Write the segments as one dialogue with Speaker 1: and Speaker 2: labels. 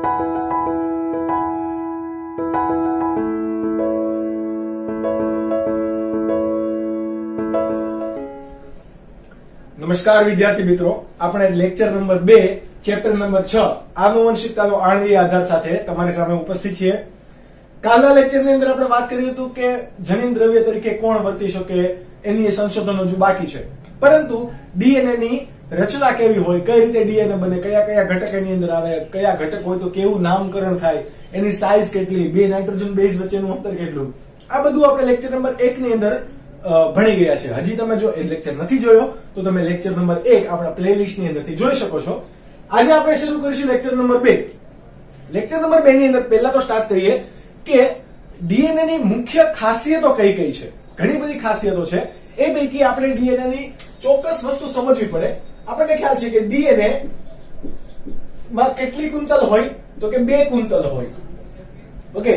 Speaker 1: નમસ્કાર વિદ્યાર્થી મિત્રો, આપણે લેક્ચર નંબર 2 ચેપ્ટર નંબર 6 આનુવંશિકતાનો આણ્વીય આધાર સાથે તમારી સામે ઉપસ્થિત છીએ. કાલના લેક્ચરની અંદર આપણે વાત કરી હતું કે જનીન દ્રવ્ય તરીકે કોણ વર્તી શકે એની સંશોધનો હજુ બાકી છે, પરંતુ ડીએનએ ની રચના કેવી હોય, કઈ રીતે ડીએનએ બને, કયા કયા ઘટક એની અંદર આવે, કયા ઘટક હોય તો કેવું નામકરણ થાય, એની સાઈઝ કેટલી, બે નાઇટ્રોજન બેઝ વચ્ચેનું અંતર કેટલું, આ બધું આપણે લેક્ચર નંબર 1 ની અંદર ભણી ગયા છે. હજી તમે જો એ લેક્ચર નથી જોયો તો તમે લેક્ચર નંબર 1 આપણા પ્લેલિસ્ટ ની અંદરથી જોઈ શકો છો. આજે આપણે શરૂ કરીશું લેક્ચર નંબર 2. લેક્ચર નંબર 2 ની અંદર પહેલા તો સ્ટાર્ટ કરીએ કે ડીએનએ ની મુખ્ય ખાસિયતો કઈ કઈ છે. ઘણી બધી ખાસિયતો છે, એ પૈકી આપણે ડીએનએ ની ચોક્કસ વસ્તુ સમજવી પડે. આપણને ખ્યાલ છે કે ડીએનએ માં કેટલી કુંતલ હોય તો કે 2 કુંતલ હોય. ઓકે,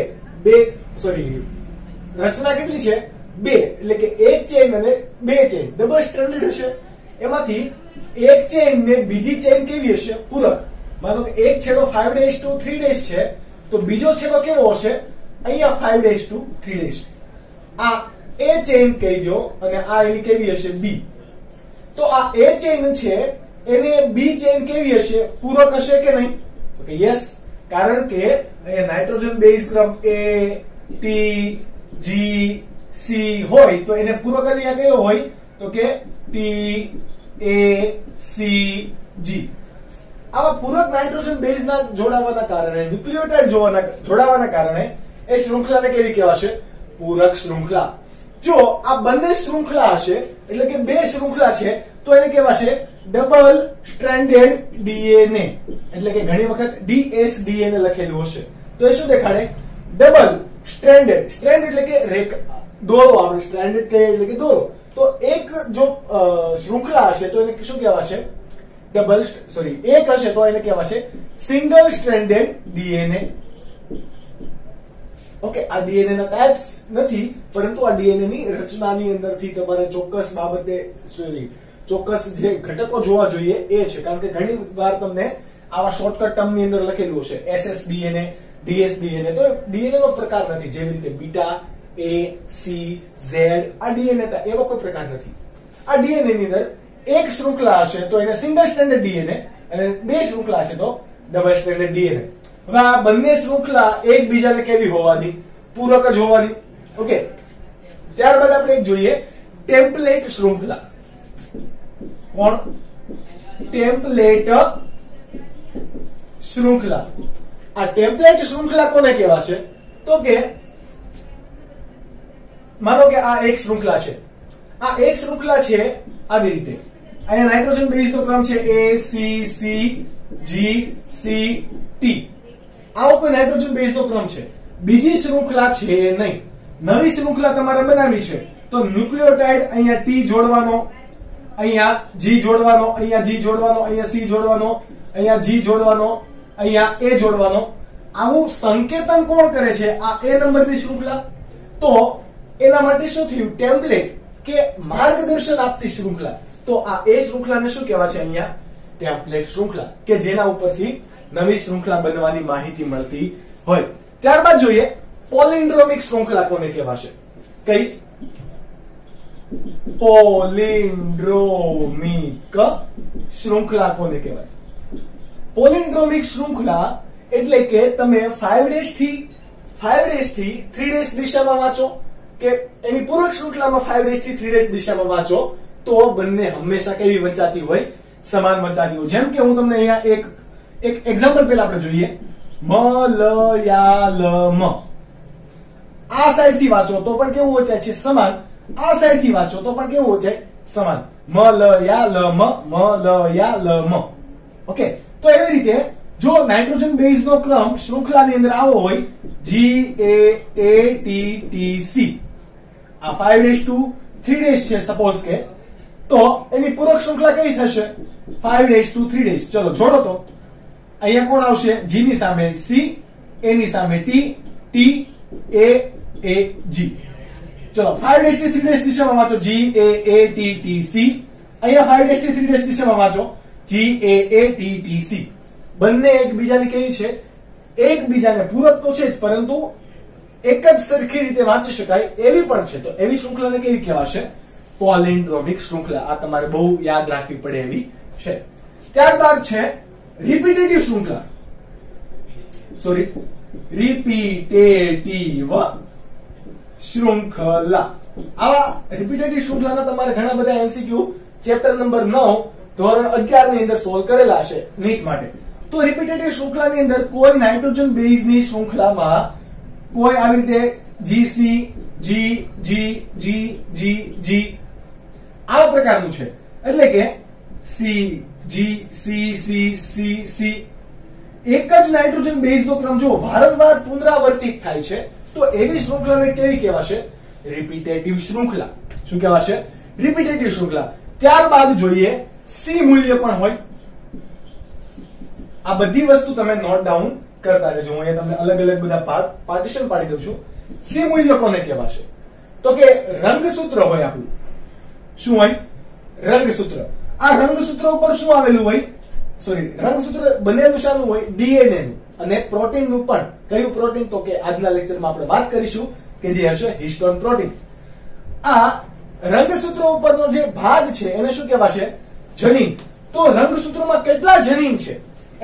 Speaker 1: રચના કેટલી છે? 2, એટલે કે એક ચેઇન અને 2 ચેઇન ડબલ સ્ટ્રેન્ડેડ હશે. એમાંથી એક ચેઇન ને બીજી ચેઇન કેવી હશે? પૂરક. માનો કે એક છેડો 5'3' છે તો બીજો છેડો કેવો હશે? અહીંયા 5'3'. આ એ ચેઇન કહી દો અને આ એની કેવી હશે? બી. તો આ એ ચેઇન છે એને બી ચેઇન કેવી હશે? પૂરક હશે કે નહીં? ઓકે, યસ, કારણ કે અહીંયા નાઇટ્રોજન બેઝ ક્રમ A, T, G, C હોય તો એને પૂરક અહીંયા કયો હોય તો કે T, A, C, G. આવા પૂરક નાઇટ્રોજન બેઝ ના જોડાવાના કારણે, ન્યુક્લિયોટાઇડ જોડાવાના કારણે એ શૃંખલાને કેવી કહેવાશે? પૂરક શૃંખલા. જો આ બંને શૃંખલા હશે એટલે કે 2 શૃંખલા છે તો એને કહેવાશે ડબલ સ્ટ્રેન્ડેડ ડીએનએ. એટલે કે ઘણી વખત dsDNA લખેલું હશે તો એ શું દેખાડે? Double stranded. સ્ટ્રેન્ડ એટલે કે દોરો, આપણે સ્ટ્રેન્ડેડ કહીએ એટલે કે દોરો. તો એક જો શૃંખલા હશે તો એને શું કહેવાશે? એક હશે તો એને કહેવાશે સિંગલ સ્ટ્રેન્ડેડ ડીએનએ. ઓકે, આ ડીએનએ ના ટાઇપ્સ નથી, પરંતુ આ ડીએનએ ની રચનાની અંદરથી તમારે ચોક્કસ બાબતે ચોક્કસ જે ઘટકો જોવા જોઈએ એ છે. કારણ કે ઘણી વાર તમને આવા શોર્ટકટ ટર્મ ની અંદર લખેલું હશે ssDNA, dsDNA. તો ડીએનએ નો પ્રકાર નથી. જેવી રીતે બીટા, A, C, Z આ ડીએનએ એવો કોઈ પ્રકાર નથી. આ ડીએનએ ની અંદર એક શૃંખલા હશે તો એને સિંગલ સ્ટ્રેન્ડેડ ડીએનએ અને 2 શૃંખલા હશે તો ડબલ સ્ટ્રેન્ડેડ ડીએનએ. હવે આ બંને શૃંખલા એકબીજાને કેવી હોવાની? પૂરક જ હોવાની. ઓકે, ત્યારબાદ આપણે એક જોઈએ ટેમ્પલેટ શૃંખલા. કોણ? ટેમ્પલેટ શૃંખલા. આ ટેમ્પલેટ શૃંખલા કોને કહેવાશે? તો કે માનો કે આ એક શૃંખલા છે. આ એક શૃંખલા છે આવી રીતે. અહીંયા નાઇટ્રોજન બેઝ નો ક્રમ છે A, C, C, G, C, T. આવો કોઈ નાઇટ્રોજન બેઝ નો ક્રમ છે. બીજી શૃંખલા છે નહીં. નવી શૃંખલા તમારે બનાવવી છે તો ન્યુક્લિયોટાઇડ અહીંયા T જોડવાનો, અહીંયા G જોડવાનો, અહીંયા G જોડવાનો, અહીંયા C જોડવાનો, અહીંયા G જોડવાનો, અહીંયા A જોડવાનો. આવું સંકેતન કોણ કરે છે? આ A નંબરની શૃંખલા. તો એના માટે શું થયું? ટેમ્પલેટ કે માર્ગદર્શન આપતી શૃંખલા. તો આ એ શૃંખલાને શું કહેવાય છે? અહીંયા ટેમ્પલેટ શૃંખલા, કે જેના ઉપરથી નવી શૃંખલા બનવાની માહિતી મળતી હોય. ત્યારબાદ જોઈએ પોલિન્ડ્રોમિક શૃંખલા કોને કહેવાશે? કઈ? પોલિન્ડ્રોમિક શૃંખલા કોને કહેવાય? પોલિન્ડ્રોમિક શૃંખલા એટલે કે તમે 5' થી 3' દિશામાં વાંચો કે એની પૂરક શૃંખલામાં 5' થી 3' દિશામાં વાંચો તો બંને હંમેશા કેવી વંચાતી હોય? સમાન વંચાતી હોય. જેમ કે હું તમને અહીંયા એક એક્ઝામ્પલ પહેલા આપણે જોઈએ. મલયાલમ. આ સાઈડ થી વાંચો તો પણ કેવું વંચાય છે? સમાન. આ સાઈડ થી વાંચો તો પણ કેવું વંચાય? સમાન. મલયાલમ. ઓકે, તો એવી રીતે જો નાઇટ્રોજન બેઝ નો ક્રમ શૃંખલાની અંદર આવો હોય GAATTC, આ 5'3' છે સપોઝ કે, તો એની પૂરક શૃંખલા કઈ થશે? 5'3'. ચલો જોડો તો. અહીંયા કોણ આવશે? G ની સામે C, A ની સામે T, T, A, G. ચલો 5' થી 3' દિશામાં વાંચો GAATTC. અહીંયા 5' થી 3' દિશામાં વાંચો GAATTC. બંને એકબીજાની કેવી છે? એકબીજાને પૂરક તો છે જ, પરંતુ એક જ સરખી રીતે વાંચી શકાય એવી પણ છે. તો એવી શૃંખલાને કેવી કહેવાશે? પોલિન્ડ્રોમિક શૃંખલા. આ તમારે બહુ યાદ રાખવી પડે એવી છે. ત્યારબાદ છે રિપીટેટિવ શૃંખલા. સોરી, રિપીટેટિવ શૃંખલા. આવા રિપીટેટિવ શૃંખલાના તમારે ઘણા બધા એમસીક્યુ ચેપ્ટર નંબર 9 ધોરણ 11 ની અંદર સોલ્વ કરેલા છે નીટ માટે. તો રિપીટેટિવ શૃંખલાની અંદર કોઈ નાઇટ્રોજન બેઝની શૃંખલામાં કોઈ આવી રીતે જીસી જી જી જી જી જી આવા પ્રકારનું છે, એટલે કે C G C C C C. એક જ નાઇટ્રોજન બેઝનો ક્રમ જો વારંવાર પુનરાવર્તિત થાય છે તો એવી શૃંખલાને કેવી કહેવાશે? રિપીટેટિવ શૃંખલા. શું કહેવાશે? રિપીટેટિવ શૃંખલા. ત્યારબાદ જોઈએ સી મૂલ્ય પણ હોય. આ બધી વસ્તુ તમે નોટ ડાઉન કરતા રહેજો. હું અહીંયા તમને અલગ અલગ બધા પાર્ટીશન પાડી દઉં છું. સી મૂલ્ય કોને કહેવાશે? તો કે રંગસૂત્ર હોય આપણું. શું હોય? રંગસૂત્ર. આ રંગસૂત્ર ઉપર શું આવેલું હોય? સોરી, રંગસૂત્ર બનેલું શાનું હોય? ડીએનએ નું અને પ્રોટીન નું પણ. કયું પ્રોટીન? તો કે આજના લેક્ચરમાં આપણે વાત કરીશું કે જે હશે હિસ્ટોન પ્રોટીન. આ રંગસૂત્ર ઉપરનો જે ભાગ છે એને શું કહેવાશે? જનીન. તો રંગસૂત્રમાં કેટલા જનીન છે? એ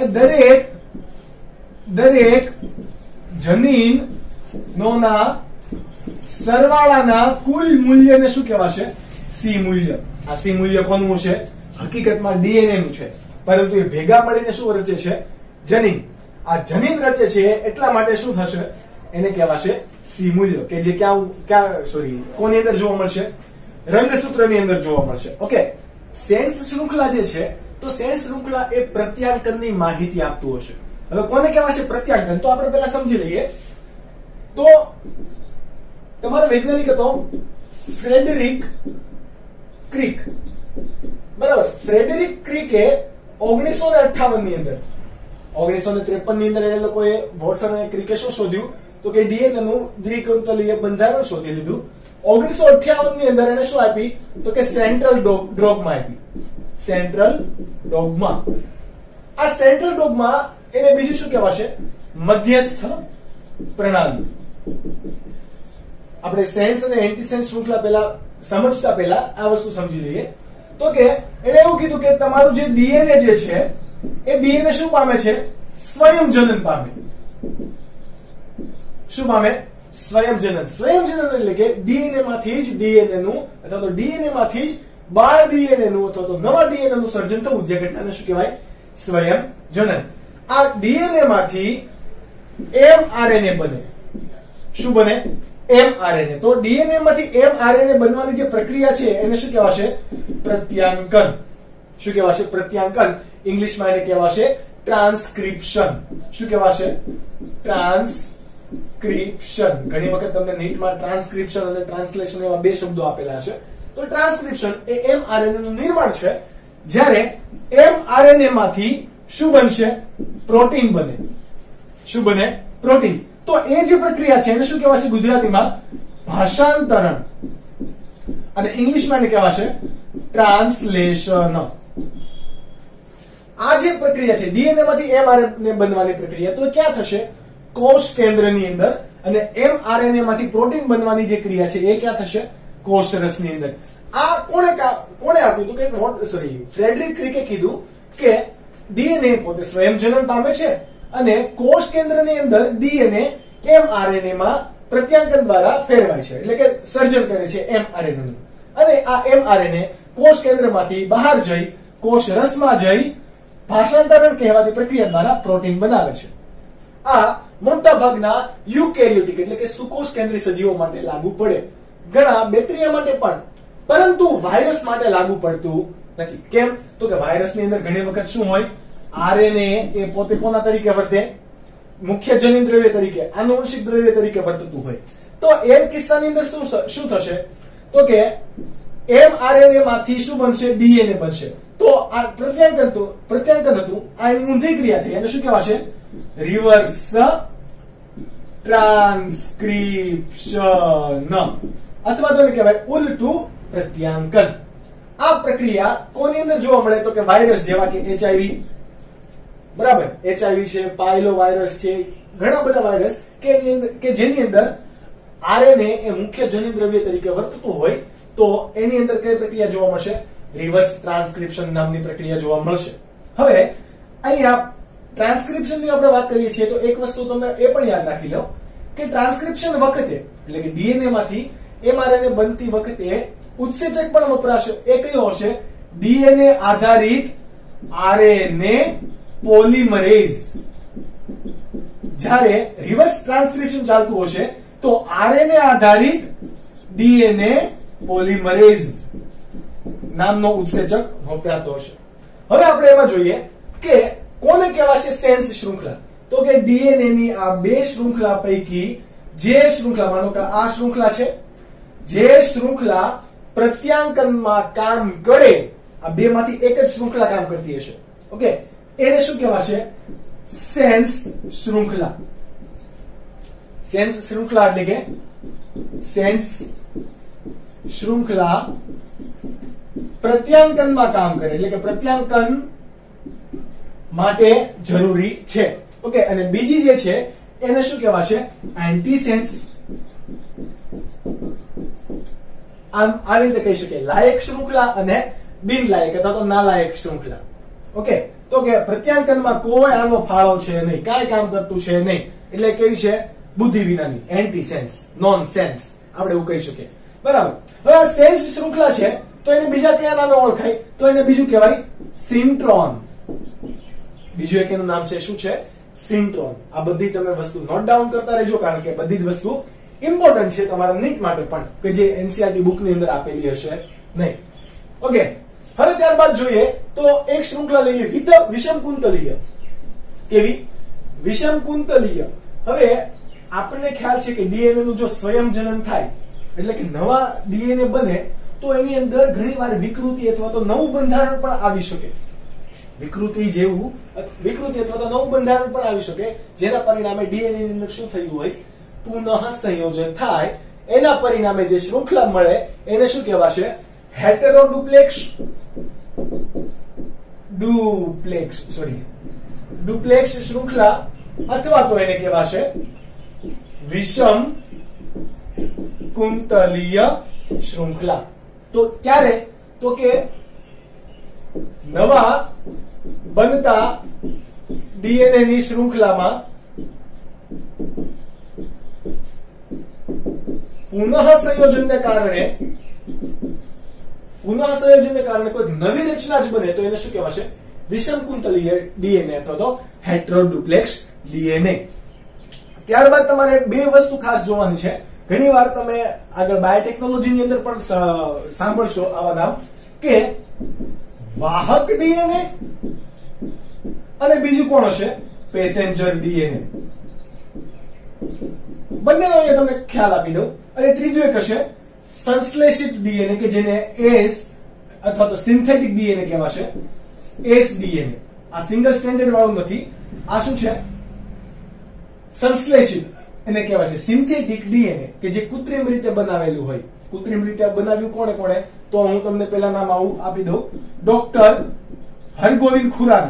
Speaker 1: દરેક જનીન નોના સરવાળાના કુલ મૂલ્યને શું કહેવાશે? સી મૂલ્ય. આ સી મૂલ્ય કોનું છે? હકીકતમાં ડીએનએ નું છે, પરંતુ એ ભેગા મળીને શું રચે છે? જનીન. આ જનીન રચે છે એટલા માટે શું થશે? એને કહેવાશે સી મૂલ્ય, કે જે કોની અંદર જોવા મળશે? રંગસૂત્રની અંદર જોવા મળશે. ઓકે. સેન્સ શૃંખલા જે છે, તો સેન્સ શૃંખલા એ પ્રત્યાંકનની માહિતી આપતું હશે. હવે કોને કહેવાશે પ્રત્યાંકન? તો આપણે પહેલા સમજી લઈએ. તો તમારો વૈજ્ઞાનિક હતો ફ્રેડરિક ક્રિક. બરાબર. ફ્રેડરિક ક્રિકે 1958 ની અંદર 1953 ની અંદર એ લોકોએ વોટસન અને ક્રિકે શું શોધ્યું? તો કે ડીએનએ નું દ્વિકુંતલીય બંધારણ શોધી લીધું. 1958 ની અંદર એને શું આપી? તો કે સેન્ટ્રલ ડોગમા આપી. Central dogma. આ સેન્ટ્રલ ડોગમા એને બીજું શું કહેવાશે? મધ્યસ્થ પ્રણાલી. આપણે સેન્સ અને એન્ટીસેન્સ શૃંખલા સમજતા પહેલા આ વસ્તુ સમજી લઈએ. તો કે એને એવું કીધું કે તમારું જે ડીએનએ જે છે એ ડીએનએ શું પામે છે? સ્વયંજનન પામે. શું પામે? સ્વયંજનન. સ્વયંજનન એટલે કે ડીએનએ માંથી જ ડીએનએ નું અથવા તો ડીએનએ માંથી જ બાળ ડીએનએ નું અથવા તો નવા ડીએનએ નું સર્જન થવું, જે ઘટનાને શું કહેવાય? સ્વયંજનન. આ ડીએનએ માંથી એમઆરએનએ બને. શું બને? એમઆરએનએ. તો ડીએનએ માંથી એમઆરએનએ બનવાની જે પ્રક્રિયા છે એને શું કહેવાશે? પ્રત્યાંકન. શું કહેવાશે? પ્રત્યાંકન. ઇંગ્લિશમાં એને કહેવાશે ટ્રાન્સક્રિપ્શન. શું કહેવાશે? ટ્રાન્સક્રિપ્શન. ઘણી વખત તમને નીટમાં ટ્રાન્સક્રિપ્શન અને ટ્રાન્સલેશન એવા બે શબ્દો આપેલા છે. તો ટ્રાન્સક્રિપ્શન એ એમઆરએનએ નું નિર્માણ છે. જ્યારે એમઆરએનએ માંથી શું બનશે? પ્રોટીન બને. શું બને? પ્રોટીન. તો એ જે પ્રક્રિયા છે એને શું કહેવાશે ગુજરાતીમાં? ભાષાંતરણ. અને ઇંગ્લિશમાં એને કહેવાશે ટ્રાન્સલેશન. આ જે પ્રક્રિયા છે ડીએનએ માંથી એમઆરએનએ બનવાની પ્રક્રિયા, તો ક્યાં થશે? કોષ કેન્દ્રની અંદર. અને એમઆરએનએ માંથી પ્રોટીન બનવાની જે ક્રિયા છે એ ક્યાં થશે? કોષરસની અંદર. આ કોણે આપ્યું? તો કે ફ્રેડરિક ક્રિકે કીધું કે ડીએનએ પોતે સ્વયંજનન પામે છે અને કોષ કેન્દ્રની અંદર ડીએનએ એમઆરએનએ માં પ્રત્યાંકન દ્વારા ફેરવાય છે, એટલે કે સર્જન કરે છે એમઆરએનએ નું. અને આ એમઆરએનએ કોષ કેન્દ્રમાંથી બહાર જઈ કોષ રસમાં જઈ ભાષાંતરણ કહેવાતી પ્રક્રિયા દ્વારા પ્રોટીન બનાવે છે. આ મોટા ભાગના યુકેરિયોટિક એટલે કે સુકોષ કેન્દ્રીય સજીવો માટે લાગુ પડે, ઘણા બેક્ટેરિયા માટે પણ, પરંતુ વાયરસ માટે લાગુ પડતું નથી. કેમ? તો કે વાયરસની અંદર ઘણી વખત શું હોય? આરએનએ એ પોતે કોના તરીકે વર્તે? મુખ્ય જનીન દ્રવ્ય તરીકે, આનુવંશિક દ્રવ્ય તરીકે વર્તતું હોય. તો એ કિસ્સાની અંદર શું થશે? તો કે એમઆરએનએ માંથી શું બનશે? ડીએનએ બનશે. તો આ પ્રત્યાંકન હતું, આ એની ઊંધી ક્રિયા થઈ. એને શું કહેવાશે? રિવર્સ ટ્રાન્સક્રિપ્શન અથવા તો એને કહેવાય ઉલટું પ્રત્યાંકન. આ પ્રક્રિયા કોની અંદર જોવા મળે? તો કે વાયરસ જેવા કે એચઆઈવી, બરાબર, HIV છે, પાયલો વાયરસ છે, ઘણા બધા વાયરસ કે જેની અંદર આરએનએ એ મુખ્ય જનીન દ્રવ્ય તરીકે વર્તતું હોય તો એની અંદર કઈ પ્રક્રિયા જોવા મળશે? રિવર્સ ટ્રાન્સક્રિપ્શન નામની પ્રક્રિયા જોવા મળશે. હવે અહીંયા ટ્રાન્સક્રિપ્શનની આપણે વાત કરીએ છીએ તો એક વસ્તુ તમે એ પણ યાદ રાખી લો કે ટ્રાન્સક્રિપ્શન વખતે એટલે કે ડીએનએ માંથી એમઆરએનએ બનતી વખતે ઉત્સેચક પણ વપરાશે. એ કયો હશે? ડીએનએ આધારિત આરએનએ પોલિમરેઝ. જ્યારે રિવર્સ ટ્રાન્સક્રિપ્શન ચાલતું હશે તો આરએનએ આધારિત ડીએનએ પોલિમરેઝ નામનો ઉત્સેચક વપરાતો હશે. હવે આપણે એમાં જોઈએ કે કોને કહેવાશે સેન્સ શૃંખલા? તો કે ડીએનએ ની આ બે શૃંખલા પૈકી જે શૃંખલા, માનો કે આ શૃંખલા છે, જે શૃંખલા પ્રત્યાંકનમાં કામ કરે, આ બે માંથી એક જ શૃંખલા કામ કરતી હશે. ઓકે, એને શું કહેવાશે? સેન્સ શૃંખલા. સેન્સ શૃંખલા એટલે કે સેન્સ શૃંખલા પ્રત્યાંકનમાં કામ કરે એટલે કે પ્રત્યાંકન માટે જરૂરી છે. ઓકે, અને બીજી જે છે એને શું કહેવાશે? એન્ટીસેન્સ. આમ આ રીતે કહી શકીએ લાયક શૃંખલા અને બિન લાયક અથવા તો નાલાયક શૃંખલા. ઓકે, તો કે પ્રત્યાંકનમાં કોઈ આનો ફાળો છે નહીં, કાંઈ કામ કરતું છે નહીં, એટલે કેવી છે? બુદ્ધિ વિનાની, એન્ટીસેન્સ, નોન સેન્સ આપણે એવું કહી શકીએ. બરાબર. હવે આ સેન્સ શૃંખલા છે તો એને બીજા કયા નામે ઓળખાય? તો એને બીજું કહેવાય સિન્ટ્રોન. બીજું એક એનું નામ છે, શું છે? સિન્ટ્રોન. આ બધી તમે વસ્તુ નોટ ડાઉન કરતા રહેજો કારણ કે બધી જ વસ્તુ ઇમ્પોર્ટન્ટ છે તમારા નીટ માટે પણ, કે જે એનસીઆરટી બુક ની અંદર આપેલી હશે નહીં. ઓકે, હવે ત્યારબાદ જોઈએ તો એક શૃંખલા લઈએ વિષમકુંતલીય. કેવી? વિષમકુંતલીય. હવે આપણને ખ્યાલ છે કે ડીએનએ નું જો સ્વયંજનન થાય એટલે કે નવા ડીએનએ બને તો એની અંદર ઘણીવાર વિકૃતિ અથવા તો નવું બંધારણ પણ આવી શકે. વિકૃતિ અથવા તો નવું બંધારણ પણ આવી શકે, જેના પરિણામે ડીએનએ ની અંદર શું થયું હોય? પુનઃ સંયોજન થાય. એના પરિણામે જે શૃંખલા મળે એને શું કહેવાશે? હેટેરોડુપ્લેક્સ ડુપ્લેક્સ શૃંખલા અથવા તો એને કહેવાશે વિષમ કુંતલીય શૃંખલા. તો ક્યારે? તો કે નવા બનતા ડીએનએ ની શૃંખલામાં પુનઃ સંયોજનને કારણે કોઈ નવી રચના જ બને તો એને શું કહેવાશે? વિષમકુંતલીય ડીએનએ અથવા તો હેટેરોડુપ્લેક્સ ડીએનએ. ત્યારબાદ તમારે બે વસ્તુ ખાસ જોવાની છે. ઘણી વાર તમે આગળ બાયોટેકનોલોજી ની અંદર પણ સાંભળશો આવા નામ, કે વાહક ડીએનએ અને બીજું કોણ હશે? Passenger DNA. બંનેનો અહીંયા તમને ખ્યાલ આપી દઉં. અને ત્રીજું એક હશે સંશ્લેષિત ડીએનએ કે જેને એસ અથવા તો સિન્થેટિક ડીએનએ કહેવાશે. એસ ડીએનએ આ સિંગલ સ્ટ્રેન્ડેડ વાળું નથી. આ શું છે? સંશ્લેષિત એને કહેવાય છે સિન્થેટિક ડીએનએ કે જે કૃત્રિમ રીતે બનાવેલું હોય. કૃત્રિમ રીતે બનાવ્યું કોણે? તો હું તમને પેલા નામ આવું આપી દઉં. ડોક્ટર હરગોવિંદ ખુરાના.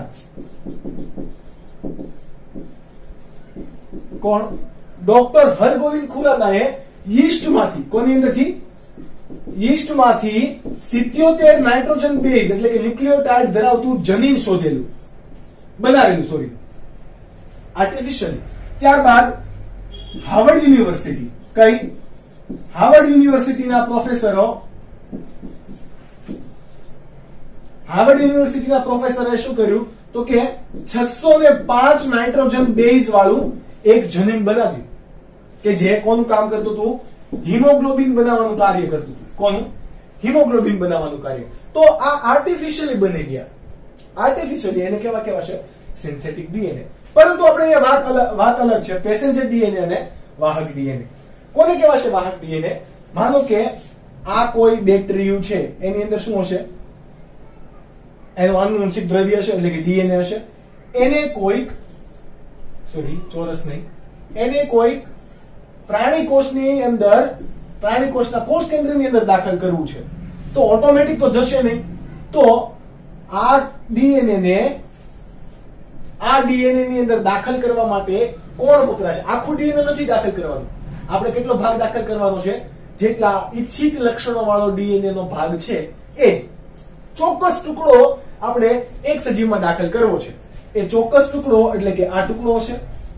Speaker 1: કોણ? ડોક્ટર હરગોવિંદ ખુરાનાએ યીસ્ટમાંથી, કોની અંદરથી? યીસ્ટમાંથી 77 નાઇટ્રોજન બેઝ એટલે કે ન્યુક્લિયોટાઇડ ધરાવતું જનીન બનાવેલું આર્ટિફિશિયલી. ત્યારબાદ હાર્વર્ડ યુનિવર્સિટી, કઈ? હાર્વર્ડ યુનિવર્સિટીના પ્રોફેસરે શું કર્યું? તો કે 605 નાઇટ્રોજન બેઝ વાળું એક જનીન બનાવ્યું કે જે કોનું કામ કરતું હતું? હિમોગ્લોબિન બનાવવાનું કાર્ય કરતું હતું. કોનું? હિમોગ્લોબિન બનાવવાનું કાર્ય. તો આ આર્ટિફિશિયલી બની ગયા. આર્ટિફિશિયલી એને કેવા છે? Synthetic DNA. પરંતુ આપણે અહીંયા વાત અલગ છે. પેસેન્જર ડીએનએ અને વાહક ડીએનએ. કોને કહેવાશે વાહક ડીએનએ? માનો કે આ કોઈ બેક્ટેરિયું છે, એની અંદર શું હશે? એનું આનુવંશિક દ્રવ્ય હશે એટલે કે ડીએનએ હશે. એને કોઈક પ્રાણી કોષના કોષ કેન્દ્રની અંદર દાખલ કરવું છે તો ઓટોમેટિક તો જશે નહીં. તો આ ડીએનએ ને આ ડીએનએ ની અંદર દાખલ કરવા માટે કોણ વપરાશે? આખું ડીએનએ નથી દાખલ કરવાનું, આપણે કેટલો ભાગ દાખલ કરવાનો છે? જેટલા ઈચ્છિત લક્ષણો વાળો ડીએનએ નો ભાગ છે એ ચોક્કસ ટુકડો આપણે એક સજીવમાં દાખલ કરવો છે. એ ચોક્કસ ટુકડો એટલે કે આ ટુકડો હશે.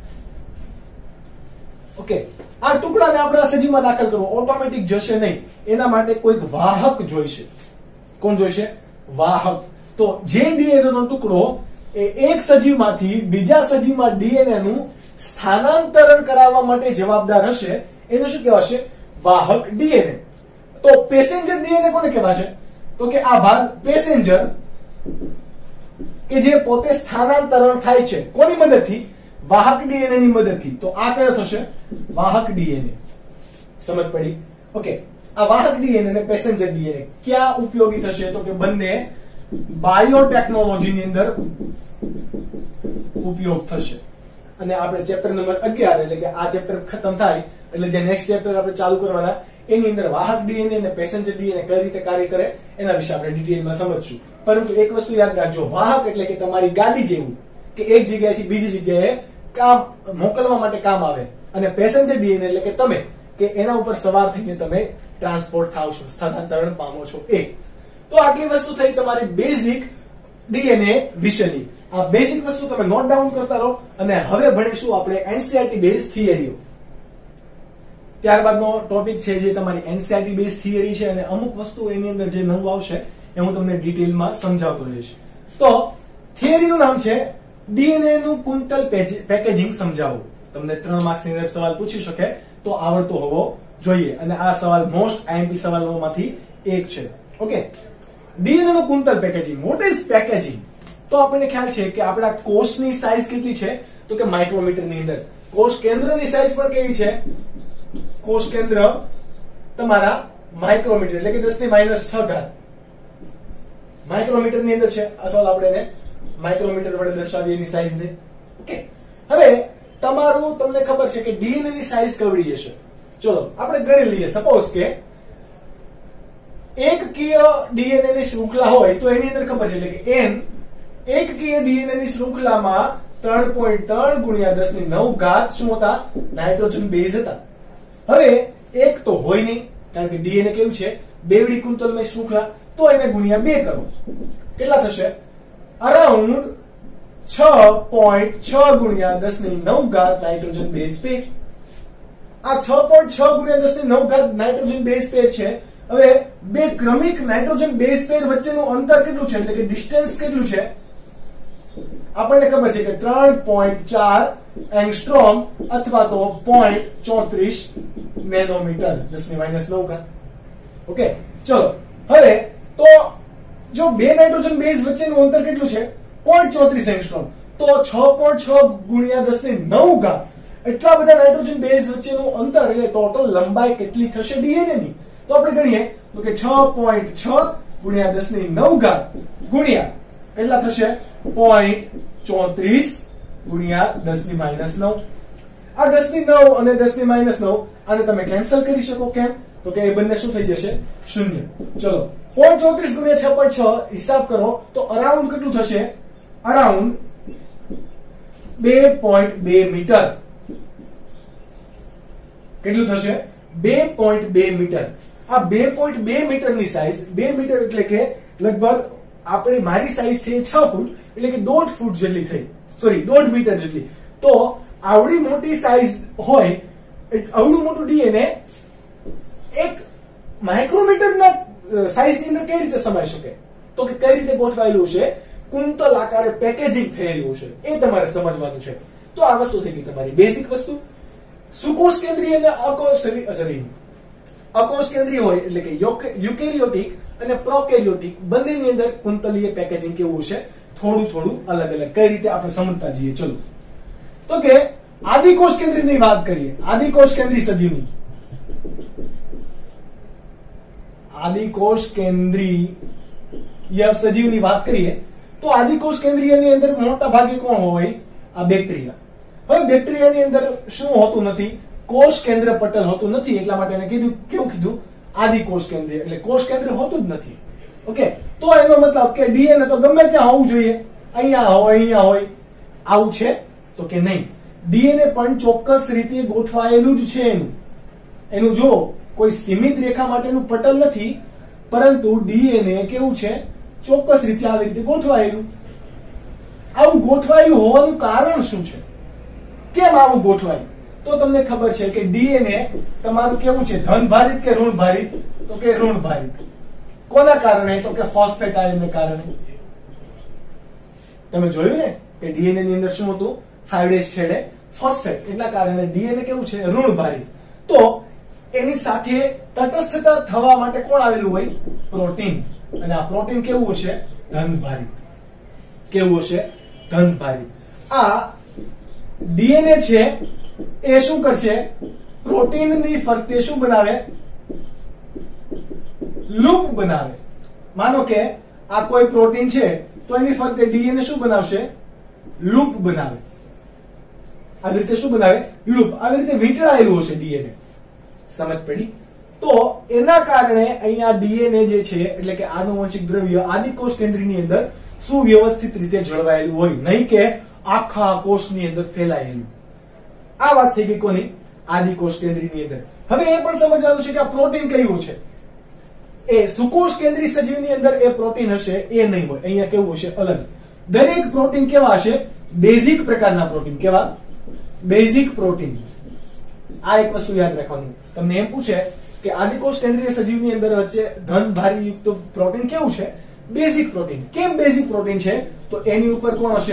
Speaker 1: ઓકે, આ ટુકડાને આપણે આ સજીવમાં દાખલ કરવો ઓટોમેટિક જશે નહીં, એના માટે કોઈક વાહક જોઈશે. કોણ જોઈશે? વાહક. તો જે ડીએનએ નો ટુકડો એ એક સજીવમાંથી બીજા સજીવમાં ડીએનએ નું સ્થાનાંતરણ કરાવવા માટે જવાબદાર હશે એને શું કહેવાશે? વાહક ડીએનએ. તો પેસેન્જર ડીએનએ કોને કહેવાશે? તો કે આ ભાગ પેસેન્જર કે જે પોતે સ્થાનાંતરણ થાય છે કોની મદદથી? વાહક ડીએનએ ની મદદથી. તો આ કયો થશે? વાહક ડીએનએ. સમજ પડી? ઓકે, આ વાહક ડીએનએ અને પેસેન્જર ડીએનએ ક્યાં ઉપયોગી થશે? તો કે બંને બાયોટેકનોલોજીની અંદર ઉપયોગ થશે. અને આપણે ચેપ્ટર નંબર 11 એટલે કે આ ચેપ્ટર ખતમ થાય એટલે જે નેક્સ્ટ ચેપ્ટર આપણે ચાલુ કરવાના એની અંદર વાહક ડીએનએ અને પેસેન્જર ડીએનએ કઈ રીતે કાર્ય કરે એના વિશે આપણે ડિટેલમાં સમજશું. પરંતુ એક વસ્તુ યાદ રાખજો, વાહક એટલે કે તમારી ગાડી જેવું કે એક જગ્યાએથી બીજી જગ્યાએ કામ મોકલવા માટે કામ આવે, અને પેસેન્જર ડીએનએ એટલે કે તમે કે એના ઉપર સવાર થઈને તમે ટ્રાન્સપોર્ટ થાવ છો, સ્થાનાંતરણ પામો છો. એ તો આટલી વસ્તુ થઈ તમારી બેઝિક ડીએનએ વિશેની. આ બેઝિક વસ્તુ તમે નોટ ડાઉન કરતા રહો અને હવે ભણીશું આપણે એનસીઈઆરટી બેઝ થિયરીઓ. ત્યારબાદનો ટોપિક છે જે તમારી એનસીઈઆરટી બેઝ થિયરી છે, અને અમુક વસ્તુ એની અંદર જે નવું આવશે એ હું તમને ડિટેલમાં સમજાવતો રહીશ. તો થિયરીનું નામ છે ડીએનએ નું કુંતલ પેકેજિંગ સમજાવો. તમને 3 માર્ક્સની અંદર સવાલ પૂછી શકે તો આવડતો હોવો જોઈએ, અને આ સવાલ મોસ્ટ આઈએમપી સવાલોમાંથી એક છે. ઓકે, ડીએનએ નું કુંતલ પેકેજિંગ. What is packaging? તો આપણને ખ્યાલ છે કે આપણા કોષની સાઈઝ કેટલી છે? તો કે માઇક્રોમીટર ની અંદર. કોષ કેન્દ્રની સાઈઝ પણ કેવી છે? કોષ કેન્દ્ર તમારા માઇક્રોમીટર એટલે કે 10⁻⁶ માઇક્રોમીટર ની અંદર છે, અથવા આપણે એને માઇક્રોમીટર વડે દર્શાવીએ એની સાઈઝ ને. ઓકે, હવે તમારું તમને ખબર છે કે ડીએનએ ની સાઈઝ કેવડી હશે? ચલો આપણે ગણી લઈએ. સપોઝ કે એકકીય ડીએનએ ની શૃંખલા હોય તો એની અંદર ખબર છે એટલે કે n એકકીય ડીએનએ ની શૃંખલામાં 3.3 ગુણ્યા 10⁹ શું હતા? નાઇટ્રોજન બેઝ હતા. હવે એક તો હોય નહીં, કારણ કે ડીએનએ કેવું છે? બેવડી કુંતલમય શૃંખલા. તો એને ગુણ્યા 2 કરો. કેટલા થશે? અરાઉન્ડ 6.6 ગુણ્યા 10⁹ નાઇટ્રોજન બેઝ પેર. આ 6.6 ગુણ્યા 10⁹ નાઇટ્રોજન બેઝ પેર છે. હવે બે ક્રમિક નાઇટ્રોજન બેઝ પેર વચ્ચેનું અંતર કેટલું છે? એટલે કે ડિસ્ટન્સ કેટલું છે? આપણને ખબર છે કે 3.4 એંગસ્ટ્રોમ અથવા તો 0.34 નેનોમીટર 10⁻⁹. ઓકે, ચલો હવે તો જો બે નાઇટ્રોજન બેઝ વચ્ચેનું અંતર કેટલું છે? 0.34 એંગસ્ટ્રોમ. તો 6.6 ગુણ્યા 10⁹ એટલા બધા નાઇટ્રોજન બેઝ વચ્ચેનું અંતર એટલે ટોટલ લંબાઈ કેટલી થશે ડીએનએ ની? તો આપણે ગણીએ તો કે 6.6 ગુણ્યા 10⁹ ગુણ્યા કેટલા થશે? 0.34 ગુણ્યા 10⁻⁹. આ 10⁹ અને 10⁻⁹ આને તમે કેન્સલ કરી શકો. કેમ? તો કે એ બંને શું થઈ જશે? 0. ચલો 0.34 ગુણ્યા 6.6 હિસાબ કરો તો અરાઉન્ડ કેટલું થશે? Around 2.2 metre. કેટલું થશે? 2.2 મીટર. આ 2.2 મીટરની સાઈઝ, 2 મીટર એટલે કે લગભગ આપણી મારી સાઈઝ છે 6 ફૂટ એટલે કે 1.5 ફૂટ જેટલી થઈ, સોરી 1.5 મીટર જેટલી. તો આવડી મોટી સાઈઝ હોય, આવડું મોટું ડીએનએ એક માઇક્રોમીટરના સાઈઝની અંદર કઈ રીતે સમાઈ શકે? તો કે કઈ રીતે ગોઠવાયેલું છે? કુંતલ આકારે પેકેજિંગ થયેલું છે, એ તમારે સમજવાનું છે. તો આ વસ્તુ થઈ ગઈ તમારી બેઝિક વસ્તુ. સુકોષ કેન્દ્રીય અને અકોષ કેન્દ્રીય હોય એટલે કે યુકેરિયોટિક અને પ્રોકેરિયોટિક બંનેની અંદર કુંતલીય પેકેજિંગ કેવું છે? થોડું થોડું અલગ અલગ. કઈ રીતે આપણે સમજતા જઈએ. ચલો તો કે આદિકોષ કેન્દ્રીયની વાત કરીએ. આદિકોષ કેન્દ્રીય સજીવની, આદિકોષ કેન્દ્રીય સજીવની વાત કરીએ તો આદિકોષ કેન્દ્રીયની અંદર મોટા ભાગે કોણ હોય? આ બેક્ટેરિયા. હવે બેક્ટેરિયાની અંદર શું હોતું નથી? કોષ કેન્દ્ર પટલ હોતું નથી, એટલા માટે એને કીધું કેવું કીધું? આદિકોષ કેન્દ્રીય. એટલે કોષ કેન્દ્ર હોતું જ નથી. ઓકે, તો એનો મતલબ કે ડીએનએ તો ગમે ત્યાં હોવું જોઈએ. અહીંયા હોય, અહીંયા હોય. આવું છે તો કે નહીં. ડીએનએ પણ ચોક્કસ રીતે ગોઠવાયેલું જ છે. એનું જો કોઈ સીમિત રેખા માટેનું પટલ નથી, પરંતુ ડીએનએ કેવું છે, ચોક્કસ રીતે આવી રીતે ગોઠવાયેલું. આવું ગોઠવાયેલું હોવાનું કારણ શું છે? કેમ આવું ગોઠવાય? તો તમને ખબર છે કે ડીએનએ તમારું કેવું છે, ધન ભારિત કે ઋણ ભારિત? તો કે ઋણ ભારિત. કોના કારણે? તો કે ફોસ્ફેટ આયનને કારણે. તમે જોયું ને કે ડીએનએ ની અંદર શું હતું? 5' છેડે ફોસ્ફેટ. એટલા કારણે ડીએનએ કેવું છે, ઋણ ભારિત. તો એની સાથે તટસ્થતા થવા માટે કોણ આવેલું હોય? પ્રોટીન. અને આ પ્રોટીન કેવું હશે? ધન ભારિત. કેવું હશે? ધન ભારિત. આ ડીએનએ છે એ શું કરશે? પ્રોટીનની ફરતે શું બનાવે? લૂપ બનાવે. માનો કે આ કોઈ પ્રોટીન છે તો એની ફરતે ડીએનએ શું બનાવશે? લૂપ બનાવે. આવી રીતે શું બનાવે? લૂપ. આવી રીતે વીંટળાયેલું હશે ડીએનએ. સમજ પડી? તો એના કારણે અહીંયા ડીએનએ જે છે, એટલે કે આનુવંશિક દ્રવ્ય આદિકોષ કેન્દ્રની અંદર સુવ્યવસ્થિત રીતે જળવાયેલું હોય, નહીં કે આખા કોષની અંદર ફેલાયેલું. આ વાત થઈ ગઈ કોની? આદિકોષ કેન્દ્રની અંદર. હવે એ પણ સમજવાનું છે કે આ પ્રોટીન કયું છે. એ સુકોષ કેન્દ્રી સજીવની અંદર એ પ્રોટીન હશે એ નહીં હોય. અહીંયા કેવું હશે? અલગ. દરેક પ્રોટીન કેવા હશે? બેઝિક પ્રકારના પ્રોટીન. કેવા? Basic protein. આ એક વસ્તુ યાદ રાખવાનું. તમને એમ પૂછે કે આદિકોષ કેન્દ્રીય સજીવની અંદર વચ્ચે ધન ભારી યુક્ત પ્રોટીન કેવું છે? Basic protein. કેમ બેઝિક પ્રોટીન છે? તો એની ઉપર કોણ હશે?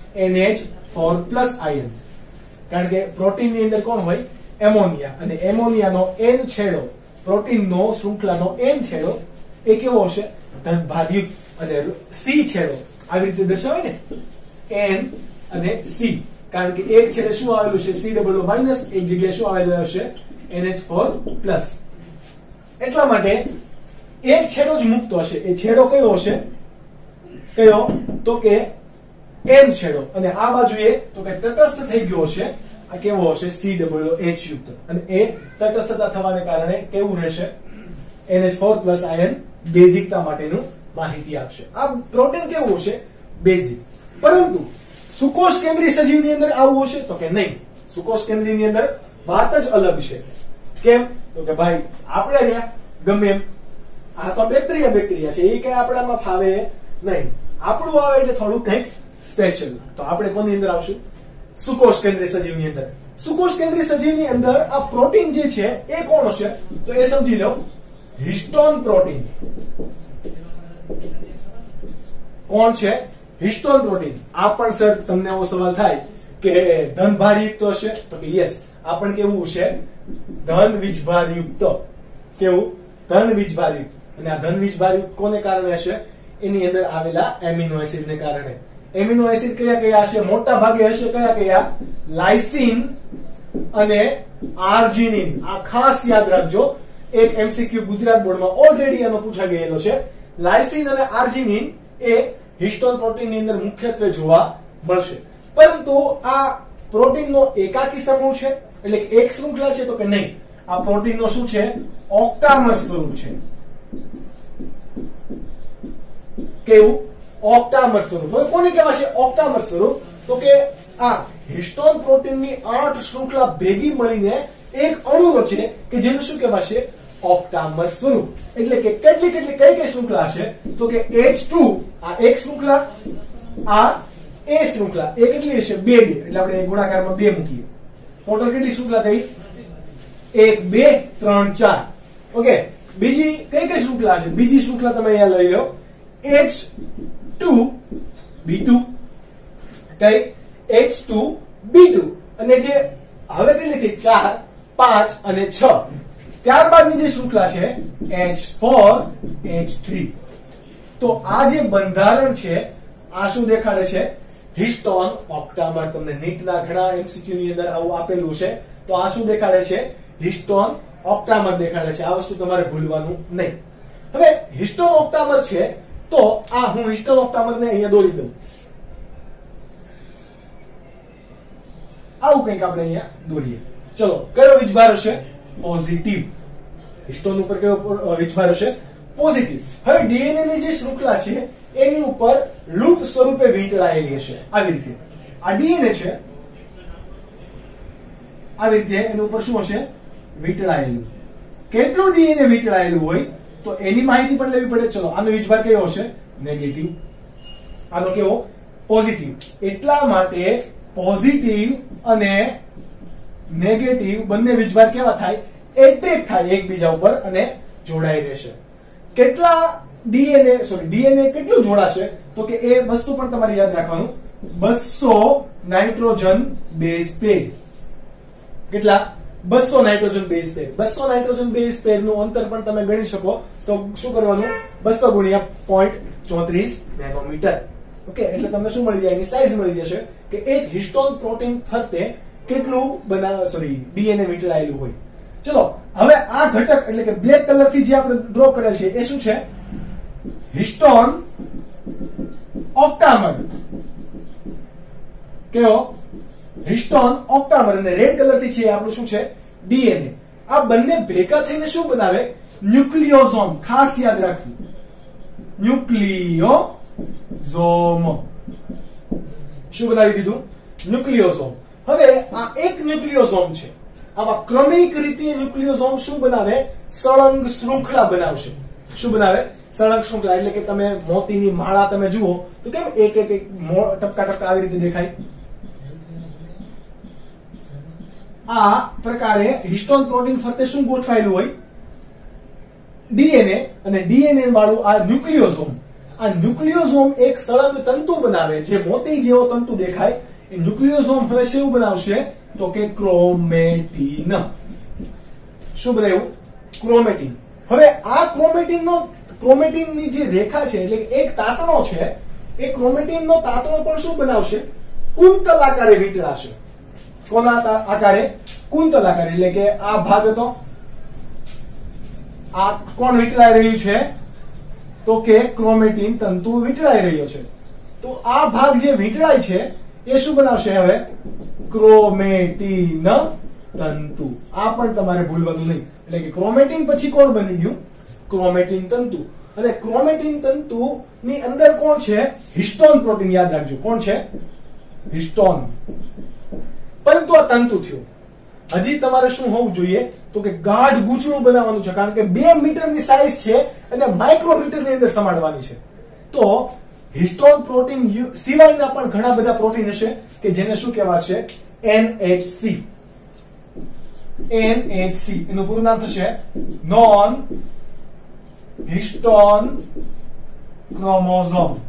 Speaker 1: NH4+ ion. કારણ કે પ્રોટીનની અંદર કોણ હોય? એમોનિયા. અને એમોનિયાનો N છેડો, પ્રોટીનનો શૃંખલાનો N છેડો એ કેવો હશે? ધન ભારયુક્ત. અને C છેડો આવી રીતે દર્શાવાય ને, N અને C. કારણ કે એક છેડે શું આવેલું છે? COO-, એક જગ્યાએ શું આવેલું હશે? NH4+. એટલા માટે એક છેડો જ મુક્ત હશે. એ છેડો કયો હશે? કયો? તો કે N છેડો. અને આ બાજુએ તો કે તટસ્થ થઈ ગયો હશે. આ કેવો હશે? COOH યુક્ત. અને એ તટસ્થતા થવાને કારણે કેવું રહેશે? NH4+ આયન બેઝિકતા માટેનું માહિતી આપશે. આ પ્રોટીન કેવું હશે? બેઝિક. પરંતુ સુકોષ કેન્દ્રી સજીવની અંદર આવું હશે તો કે નહીં. સુકોષ કેન્દ્રીની અંદર વાત જ અલગ છે. કેમ? તો કે ભાઈ આપણે અહીંયા ગમે એમ, આ તો બેક્ટેરિયા છે, એ કઈ આપણામાં ફાવે નહીં. આપણું આવે એટલે થોડું કંઈક સ્પેશિયલ. તો આપણે કોની અંદર આવશું? સુકોષ કેન્દ્રી સજીવની અંદર. સુકોષ કેન્દ્રી સજીવની અંદર આ પ્રોટીન જે છે એ કોણ હશે? તો એ સમજી લો, હિસ્ટોન પ્રોટીન. કોણ છે? Histone protein. આ પણ સર તમને એવો સવાલ થાય કે ધન ભારયુક્ત હશે? તો કે યસ. આ પણ કેવું હશે? ધન વીજભારયુક્ત. કેવું? ધન વીજભારયુક્ત. અને આ ધન વીજભારયુક્ત કોને કારણે હશે? એની અંદર આવેલા એમિનો એસિડને કારણે. એમિનો એસિડ કયા કયા હશે? મોટા ભાગે હશે કયા કયા? લાઇસિન અને આર્જિનિન. આ ખાસ યાદ રાખજો. એક MCQ ગુજરાત બોર્ડમાં ઓલરેડી એનો પૂછા ગયેલો છે. લાઇસિન અને આર્જિનિન એ હિસ્ટોન પ્રોટીનની અંદર મુખ્યત્વે જોવા મળશે. પરંતુ આ પ્રોટીનનો એકાકી સમૂહ છે, એટલે કે એક શૃંખલા છે તો કે નહીં. આ પ્રોટીનનો શું છે? ઓક્ટામર સ્વરૂપ છે. કેવું? ઓક્ટામર સ્વરૂપ. હવે કોને કહેવાશે ઓક્ટામર સ્વરૂપ? તો કે આ હિસ્ટોન પ્રોટીનની 8 શૃંખલા ભેગી મળીને એક અણુ રચે કે જેને શું કહેવાશે? ઓક્ટામર સ્વરૂપ. એટલે કે કેટલી કઈ શૃંખલા હશે? તો કે H2 આ એક શૃંખલા, આ A શૃંખલા. એ કેટલી હશે? 2 એટલે આપણે ગુણાકારમાં 2 મૂકીએ. ટોટલ કેટલી શૃંખલા થઈ? 1 2 3 4. ઓકે. બીજી કઈ શૃંખલા હશે? બીજી શૃંખલા તમે અહીંયા લઈ લો, H2B2. કઈ? H2B2. અને જે હવે કેટલી થઈ? 4 5 અને 6. ત્યારબાદની જે શૃંખલા છે H4H3. તો આ જે બંધારણ છે આ શું દેખાડે છે? Histone octamer. તમને નીટના ઘણા MCQ ની અંદર આવું આપેલું છે. તો આ શું દેખાડે છે? હિસ્ટોન ઓક્ટામર દેખાડે છે. આ વસ્તુ તમારે ભૂલવાનું નહીં. હવે હિસ્ટોન ઓક્ટામર છે તો આ હું હિસ્ટોન ઓક્ટામરને અહીંયા દોરી દઉં. આવું કંઈક આપણે અહીંયા દોરીએ. ચલો, કયો વીજભાર હશે? પોઝિટિવ. હિસ્ટોન ઉપર કયો વીજભાર હશે? પોઝિટિવ. હવે ડીએનએ ની જે શૃંખલા છે એની ઉપર લૂપ સ્વરૂપે વીંટળાયેલી હશે આવી રીતે. આ ડીએનએ છે, આવી રીતે એની ઉપર શું હશે? વીંટળાયેલું. કેટલું ડીએનએ વીંટળાયેલું હોય તો એની માહિતી પણ લેવી પડે. ચલો, આનો વીજભાર કયો હશે? નેગેટિવ. આનો કેવો? પોઝિટિવ. એટલા માટે પોઝિટિવ અને નેગેટિવ બંને વીજભાર કેવા થાય? એટ્રેક્ટ થાય એકબીજા ઉપર અને જોડાઈ રહેશે. કેટલા ડીએનએ કેટલું જોડાશે? તો કે એ વસ્તુ પણ તમારે યાદ રાખવાનું. 200 નાઇટ્રોજન બેઝ પેર. કેટલા? 200 nitrogen base pair. 200 nitrogen base pair નું અંતર પણ તમે ગણી શકો. તો શું કરવાનું? 200 ગુણ્યા 0.34 નેનોમીટર. ઓકે, એટલે તમને શું મળી જાય? એની સાઈઝ મળી જશે કે એક હિસ્ટોન પ્રોટીન ફરતે કેટલું ડીએનએ વીંટળાયેલું હોય. ચલો, હવે આ ઘટક એટલે કે બ્લેક કલર થી જે આપણે ડ્રો કરેલ છે એ શું છે? Histone octamer. કેવો? Histone octamer. અને રેડ કલર થી છે આપણું શું છે? ડીએનએ. આ બંને ભેગા થઈને શું બનાવે? ન્યુક્લિયોઝોમ. ખાસ યાદ રાખવું, ન્યુક્લિયોઝોમ. શું બનાવી દીધું? ન્યુક્લિયોઝોમ. હવે આ એક ન્યુક્લિયોઝોમ છે. આવા ક્રમિક રીતે ન્યુક્લિયોઝોમ શું બનાવે? સળંગ શૃંખલા બનાવશે. શું બનાવે? સળંગ શૃંખલા. એટલે કે તમે મોતીની માળા તમે જુઓ તો કેમ એક એક ટપકા ટપકા આવી રીતે દેખાય? આ પ્રકારે હિસ્ટોન પ્રોટીન ફરતે શું ગોઠવાયેલું હોય? ડીએનએ. અને ડીએનએ વાળું આ ન્યુક્લિયોઝોમ. આ ન્યુક્લિયોઝોમ એક સળંગ તંતુ બનાવે. જે મોતી જેવો તંતુ દેખાય એ ન્યુક્લિયોઝોમ હવે શું બનાવશે? તો કે ક્રોમેટીન. શું બનાવ્યું? ક્રોમેટીન. હવે આ ક્રોમેટીનની જે રેખા છે એટલે કે એક તાતણો છે, એ ક્રોમેટીનનો તાતણો પણ શું બનાવશે? કુંતલ આકારે વીંટળાશે. કોના આકારે? કુંતલ આકારે. એટલે કે આ ભાગ હતો, આ કોણ વીંટળાઈ રહ્યું છે? તો કે ક્રોમેટીન તંતુ વીંટળાઈ રહ્યો છે. તો આ ભાગ જે વીંટળાય છે એ શું બનાવશે? હવે ક્રોમેટીન તંતુ. આ પણ તમારે ભૂલવાનું નહીં. એટલે કે ક્રોમેટીન પછી કોણ બની ગયું? ક્રોમેટીન તંતુ. અને ક્રોમેટીન તંતુ ની અંદર કોણ છે? Histone protein. યાદ રાખજો, કોણ છે? હિસ્ટોન. પરંતુ આ તંતુ થયું. હજી તમારે શું હોવું જોઈએ? તો કે ગાઢ ગૂંચળું બનાવવાનું છે. કારણ કે 2 મીટરની સાઈઝ છે અને માઇક્રોમીટરની અંદર સમાડવાની છે. તો હિસ્ટોન પ્રોટીન સિવાયના પણ ઘણા બધા પ્રોટીન હશે કે જેને શું કહેવાશે? NHC. NHC એનું પૂરું નામ થશે non histone chromosome.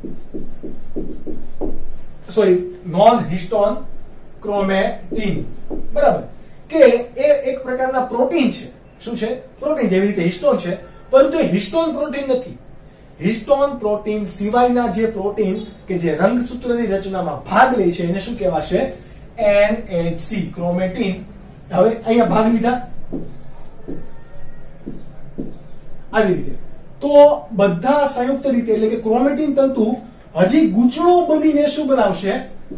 Speaker 1: Non histone chromatin. બરાબર? કે એ એક પ્રકારના પ્રોટીન છે. શું છે? પ્રોટીન. જેવી રીતે હિસ્ટોન છે, પરંતુ એ હિસ્ટોન પ્રોટીન નથી. હિસ્ટોન પ્રોટીન સિવાયના જે પ્રોટીન કે જે રંગસૂત્રની રચનામાં ભાગ લે છે એને શું કહેવાશે? NHC chromatin. હવે અહીંયા ભાગ લીધા આવી રીતે. તો બધા સંયુક્ત રીતે એટલે કે ક્રોમેટીન તંતુ હજી ગૂંચળું બનીને શું બનાવશે?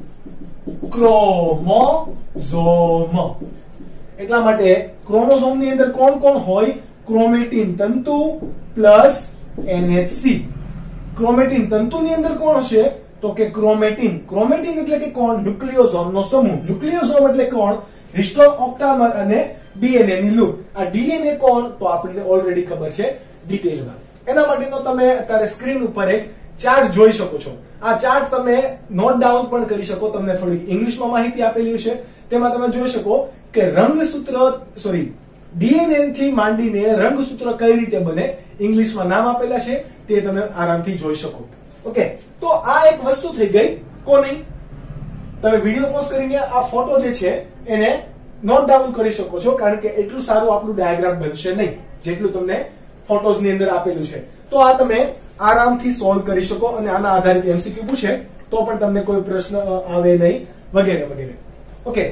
Speaker 1: ક્રોમોઝોમ. એટલા માટે ક્રોમોઝોમ ની અંદર કોણ કોણ હોય? ક્રોમેટીન તંતુ પ્લસ NHC. ક્રોમેટીન તંતુની અંદર કોણ હશે? તો કે ક્રોમેટીન. ક્રોમેટીન એટલે કે કોણ? ન્યુક્લિયોઝોમ નો સમૂહ. ન્યુક્લિયોઝોમ એટલે કોણ? હિસ્ટોન ઓક્ટામર અને ડીએનએ ની લૂપ. આ ડીએનએ કોણ? તો આપણને ઓલરેડી ખબર છે ડિટેલમાં. એના માટેનો તમે અત્યારે સ્ક્રીન ઉપર એક ચાર્ટ જોઈ શકો છો. આ ચાર્ટ તમે નોટ ડાઉન પણ કરી શકો. તમને થોડીક ઇંગ્લિશમાં માહિતી આપેલી છે. તેમાં તમે જોઈ શકો કે રંગસૂત્ર ડીએનએ થી માંડીને રંગસૂત્ર કઈ રીતે બને ઇંગ્લિશમાં નામ આપેલા છે તે તમે આરામથી જોઈ શકો. ઓકે, તો આ એક વસ્તુ થઈ ગઈ. કોની? તમે વિડીયો પોઝ કરીને આ ફોટો જે છે એને નોટ ડાઉન કરી શકો છો. કારણ કે એટલું સારું આપણું ડાયાગ્રામ બનશે નહીં જેટલું તમને ફોટોઝ ની અંદર આપેલું છે. તો આ તમે આરામથી સોલ્વ કરી શકો અને આના આધારિત MCQ પૂછે તો પણ તમને કોઈ પ્રશ્ન આવે નહીં વગેરે વગેરે. ઓકે,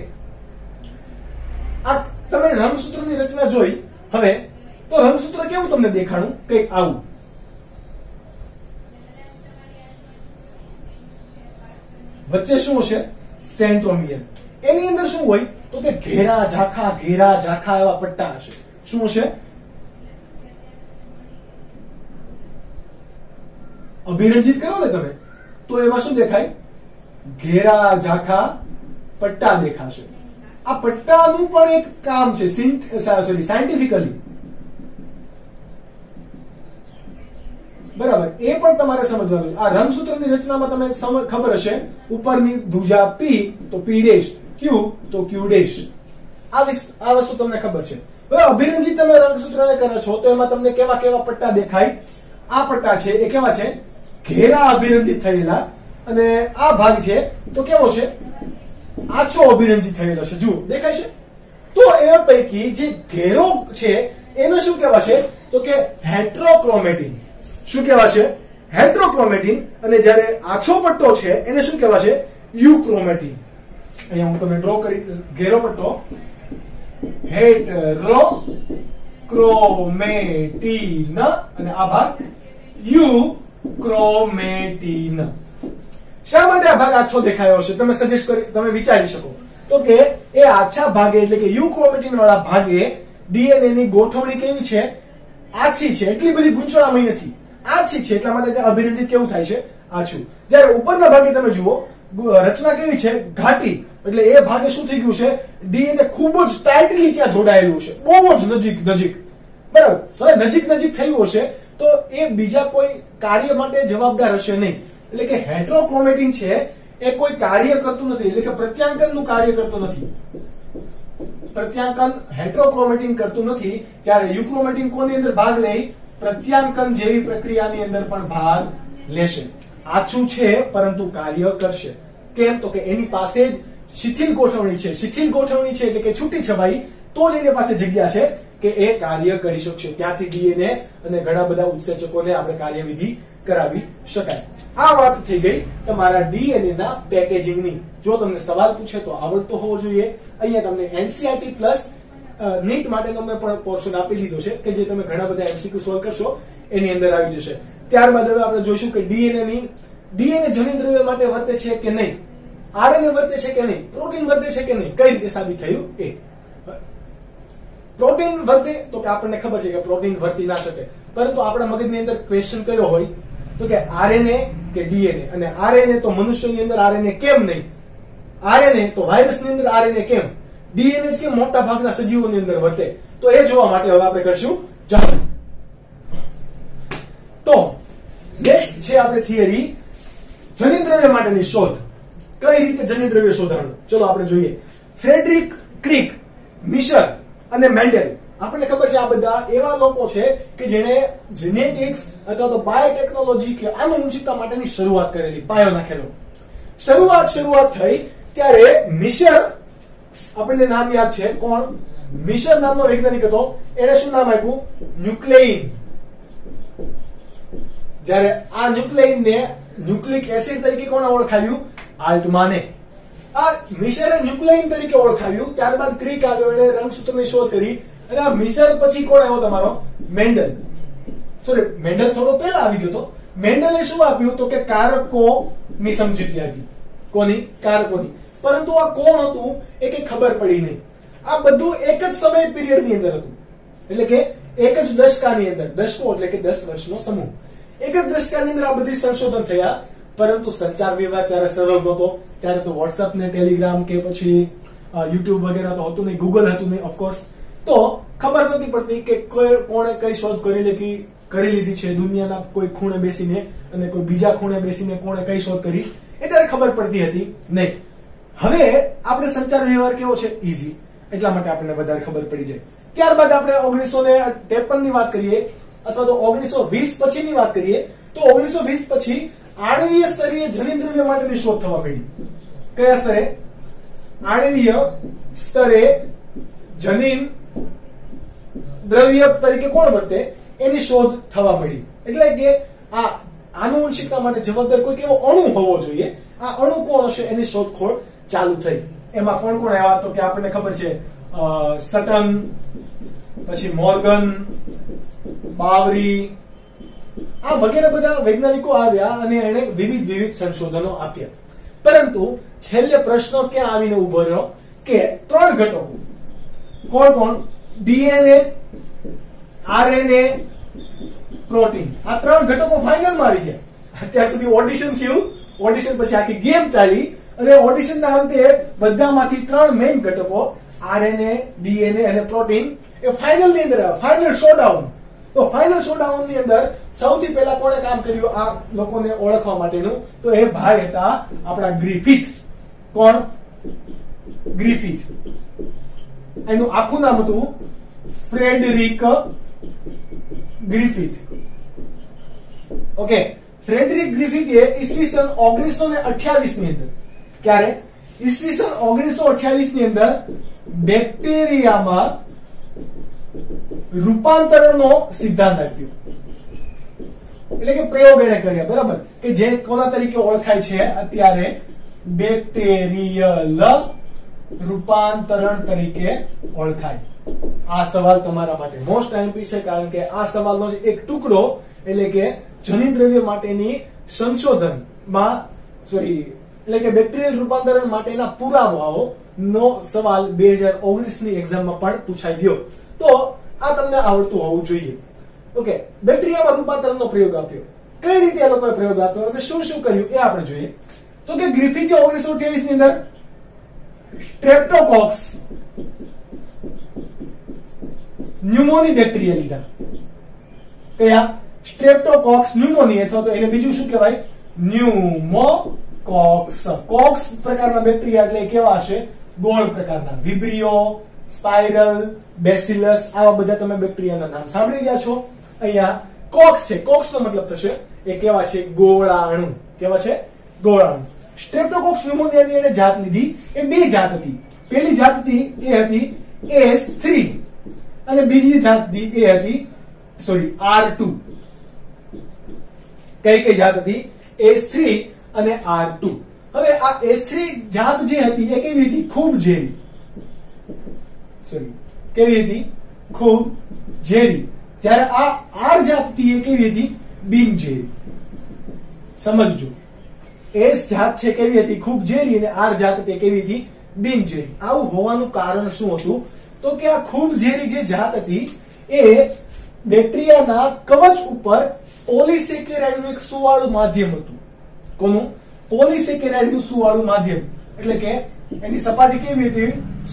Speaker 1: આ તમે રંગસૂત્રની રચના જોઈ. હવે તો રંગસૂત્ર કેવું તમને દેખાણું? કંઈક આવું. વચ્ચે શું હશે? સેન્ટ્રોમિયર. એની અંદર શું હોય? તો કે ઘેરા ઝાંખા એવા પટ્ટા હશે. શું હશે? અભિરંજિત કરો ને તમે તો એમાં શું દેખાય? ઘેરા ઝાંખા પટ્ટા દેખાશે. આ પટ્ટાનું પણ એક કામ છે સાયન્ટિફિકલી, બરાબર, એ પણ તમારે સમજવાનું. આ રંગસૂત્રની રચનામાં તમે ખબર હશે, ઉપરની ભુજા P તો P ડેશ, Q તો Q ડેશ. આ વસ્તુ તમને ખબર છે. હવે અભિરંજિત તમે રંગસૂત્રને કરો છો તો એમાં તમને કેવા કેવા પટ્ટા દેખાય? આ પટ્ટા છે એ કેવા છે? ઘેરા અભિરંજિત થયેલા. અને આ ભાગ છે તો કેવો છે? આછો અભિરંજિત થયેલો છે. જુઓ દેખાય છે. તો એ પૈકી જે ઘેરો છે એને શું કહેવાશે? તો કે હેટ્રોક્રોમેટિન. શું કહેવાશે? હેટ્રોક્રોમેટિન. અને જ્યારે આછો પટ્ટો છે એને શું કહેવાશે? યુક્રોમેટિન. અહીંયા હું તમને ડ્રો કરી ઘેરો પટ્ટો હેટ્રોક્રોમેટિન અને આ ભાગ યુક્રોમેટિન. શા માટે આ ભાગ આછો દેખાયો હશે? તમે સજેસ્ટ કરી, તમે વિચારી શકો. તો કે એ આછા ભાગે એટલે કે યુક્રોમેટિન વાળા ભાગે ડીએનએ ની ગોઠવણી કેવી છે? આછી છે. એટલી બધી ગૂંચવણામય નથી, આછી છે. એટલા માટે અભિરંજિત કેવું થાય છે? આછું. જ્યારે ઉપરના ભાગે તમે જુઓ રચના કેવી છે? ઘાટી. એટલે એ ભાગે શું થઈ ગયું છે? ડીએનએ ખૂબ જ ટાઈટલી ત્યાં જોડાયેલું છે, બહુ જ નજીક, બરાબર. હવે નજીક થયું હશે તો એ બીજા કોઈ કાર્ય માટે જવાબદાર હશે નહીં. એટલે કે હેટ્રોક્રોમેટિન છે એ કોઈ કાર્ય કરતું નથી, એટલે કે પ્રત્યાંકનનું કાર્ય કરતું નથી. પ્રત્યાંકન હેટ્રોક્રોમેટિન કરતું નથી. જ્યારે યુક્રોમેટિન કોની અંદર ભાગ લે? પ્રત્યાંકન જેવી પ્રક્રિયાની અંદર પણ ભાગ લેશે. આછું છે પરંતુ કાર્ય કરશે. કેમ? તો કે એની પાસે જ શિથિલ ગોઠવણી છે. શિથિલ ગોઠવણી છે એટલે કે છૂટી છવાઈ, તો જ એની પાસે જગ્યા છે કે એ કાર્ય કરી શકશે. ત્યાંથી ડીએનએ અને ઘણા બધા ઉત્સેચકોને આપણે કાર્યવિધિ કરાવી શકાય. આ વાત થઈ ગઈ તમારા ડીએનએ ના પેકેજિંગની. જો તમને સવાલ પૂછે તો આવડતો હોવો જોઈએ. અહીંયા તમને એનસીઈઆરટી પ્લસ નીટ માટેનો મેં પણ પોર્શન આપી દીધો છે કે જે તમે ઘણા બધા એમસીક્યુ સોલ્વ કરશો એની અંદર આવી જશે. ત્યારબાદ હવે આપણે જોઈશું કે ડીએનએ જનીનદ્રવ્ય માટે વર્તે છે કે નહીં, આરએનએ વર્તે છે કે નહીં, પ્રોટીન વર્તે છે કે નહીં, કઈ રીતે સાબિત થયું? એ પ્રોટીન વર્તે તો કે આપણને ખબર છે કે પ્રોટીન વર્તી ના શકે, પરંતુ આપણા મગજની અંદર ક્વેશ્ચન કયો હોય? તો કે આરએનએ કે ડીએનએ. અને આરએનએ તો મનુષ્યની અંદર આરએનએ કેમ નહીં? આરએનએ તો વાયરસની અંદર આરએનએ કેમ? ડીએનએ જ કેમ મોટા ભાગના સજીવોની અંદર વર્તે? તો એ જોવા માટે હવે આપણે કરશું ચાલો. તો નેક્સ્ટ છે આપણે થિયરી જનીનદ્રવ્ય માટેની શોધ. કઈ રીતે જનીનદ્રવ્ય શોધવાનું? ચલો આપણે જોઈએ. ફ્રેડરિક ક્રિક, મિશર અને મેન્ડેલ. આપણને ખબર છે આ બધા એવા લોકો છે કે જેણે જેનેટિક્સ અથવા તો બાયોટેકનોલોજી કે આનુવંશિકતા માટેની શરૂઆત કરેલી, પાયો નાખેલો. શરૂઆત થઈ ત્યારે મિશર, આપણને નામ યાદ છે કોણ? મિશર નામનો વૈજ્ઞાનિક હતો. એને શું નામ આપ્યું? ન્યુક્લિયન. જ્યારે આ ન્યુક્લિયનને ન્યુક્લિક એસિડ તરીકે કોણે ઓળખાવ્યું? આલ્ટમાને. આ મિશરે ન્યુક્લિયન તરીકે ઓળખાવ્યું. ત્યારબાદ ક્રિક આવ્યો, એને રંગસૂત્રની શોધ કરી. અને આ મિશર પછી કોણ આવ્યો? તમારો મેન્ડલ. સોરી, મેન્ડલ થોડો પહેલા આવી ગયો હતો. મેન્ડલે શું આપ્યું? તો કે કારકોની સમજૂતી આપી. કોની? કારકોની. પરંતુ આ કોણ હતું એ કઈ ખબર પડી નહીં. આ બધું એક જ સમય પીરિયડની અંદર હતું. એટલે કે એક જ દશકાની અંદર, દશકો એટલે કે 10 વર્ષનો સમૂહ. એક જ દશકાની અંદર આ બધી સંશોધન થયા. પરંતુ સંચાર વ્યવહાર ત્યારે સરળ નહોતો. ત્યારે તો વોટ્સઅપ ને ટેલિગ્રામ કે પછી યુટ્યુબ વગેરે તો હતું નહીં, ગૂગલ હતું નહીં ઓફકોર્સ. તો ખબર નથી પડતી કે કોણે કઈ શોધ કરી લીધી છે દુનિયાના કોઈ ખૂણે બેસીને, અને કોઈ બીજા ખૂણે બેસીને કોણે કઈ શોધ કરી એ ત્યારે ખબર પડતી હતી નહીં. હવે આપણે સંચાર વ્યવહાર કેવો છે? ઈઝી. એટલા માટે આપણને વધારે ખબર પડી જાય. ત્યારબાદ આપણે 1953 ની વાત કરીએ અથવા તો 1920 પછીની વાત કરીએ તો 1920 પછી આણ્વીય સ્તરીય જનીનદ્રવ્ય માટેની શોધ થવા માંડી. કયા સ્તરે? આણ્વીય સ્તરે જનીન દ્રવ્ય તરીકે કોણ વર્તે એની શોધ થવા મળી. એટલે કે આ આનુવંશિકતા માટે જવાબદાર કોઈ એવો અણુ હોવો જોઈએ. આ અણુ કોણ હશે એની શોધખોળ ચાલુ થઈ. એમાં કોણ કોણ આવ્યા? તો કે આપણને ખબર છે સટન, પછી મોર્ગન, બાવરી, આ વગેરે બધા વૈજ્ઞાનિકો આવ્યા અને એને વિવિધ સંશોધનો આપ્યા. પરંતુ છેલ્લે પ્રશ્ન ક્યાં આવીને ઉભો રહ્યો કે 3 ઘટકો, કોણ? DNA, RNA, protein. આ 3 ઘટકો ફાઇનલમાં આવી ગયા. અત્યાર સુધી ઓડિશન થયું ઓડિશન પછી આખી ગેમ ચાલી અને ઓડિશનના અંતે બધામાંથી 3 મેઇન ઘટકો આરએનએ, ડીએનએ અને પ્રોટીન એ ફાઇનલ ની અંદર આવે, ફાઇનલ શોડાઉન. તો ફાઇનલ શોડાઉન ની અંદર સૌથી પહેલા કોણે કામ કર્યું આ લોકોને ઓળખવા માટેનું? તો એ ભાઈ હતા આપણા ગ્રિફિથ. કોણ? ગ્રિફિથ. એનું આખું નામ હતું ફ્રેડરિક ગ્રિફિથ. ઓકે, ફ્રેડરિક ગ્રિફિથે ઈસવીસન 1928 ની અંદર, ક્યારે? ઈસવીસન 1928 ની અંદર બેક્ટેરિયામાં રૂપાંતરણનો સિદ્ધાંત આપ્યો. એટલે કે પ્રયોગ એને કર્યા, બરાબર, કે જે કોના તરીકે ઓળખાય છે અત્યારે? બેક્ટેરિયલ રૂપાંતરણ તરીકે ઓળખાય. આ સવાલ તમારા માટે મોસ્ટ આઈએમપી છે, કારણ કે આ સવાલનો એક ટુકડો એટલે કે જનિદ્રવ્ય માટેની સંશોધનમાં એટલે કે બેક્ટેરિયલ રૂપાંતરણ માટેના પુરાવાઓ નો સવાલ 2019 ની એક્ઝામમાં પણ પૂછાઈ ગયો. તો આ તમને આવડતું હોવું જોઈએ. ઓકે, બેક્ટેરિયામાં રૂપાંતરણનો પ્રયોગ આપ્યો. કઈ રીતે આ લોકોએ પ્રયોગ આપ્યો અને શું શું કર્યું એ આપણે જોઈએ. તો કે ગ્રિફિથે 1928 ની અંદર સ્ટ્રેપ્ટોકોક્સ ન્યુમોની બેક્ટેરિયા લીધા. કયા? સ્ટ્રેપ્ટોકોક્સ ન્યુમોની, અથવા તો એને બીજું શું કહેવાય? ન્યુમોકોક્સ. કોક્સ પ્રકારના બેક્ટેરિયા એટલે કેવા હશે? ગોળ પ્રકારના. વિબ્રિયો, સ્પાઇરલ, બેસિલસ, આવા બધા તમે બેક્ટેરિયાના નામ સાંભળી ગયા છો. અહીંયા કોક્સ છે. કોક્સ નો મતલબ થશે એ કેવા છે? ગોળાણુ. કેવા છે? ગોળાણુ. સ્ટ્રેપ્ટોકોક્સ ન્યુમોનિયાની એને જાત લીધી. એ બે જાત હતી. પહેલી જાત હતી એ હતી S3 અને બીજી જાત હતી એ હતી R2. કઈ જાત હતી? S3 અને R2. હવે આ S3 જાત જે હતી એ કેવી હતી? ખૂબ ઝેરી. કેવી હતી? ખૂબ ઝેરી. જ્યારે આ R જાત હતી એ કેવી હતી? બિનઝેરી. સમજજો, S જાત છે કેવી હતી? ખૂબ ઝેરી, અને R જાત હતી કેવી હતી? બિનઝેરી. આવું હોવાનું કારણ શું હતું? તો કે આ ખૂબ ઝેરી જે જાત હતી એ બેક્ટેરિયાના કવચ ઉપર પોલિસેકેરાઇડનું એક સુવાળું માધ્યમ હતું. કોનું? પોલિસેકેરાઇડનું સુવાળું માધ્યમ. એટલે કે એની સપાટી કેવી હતી?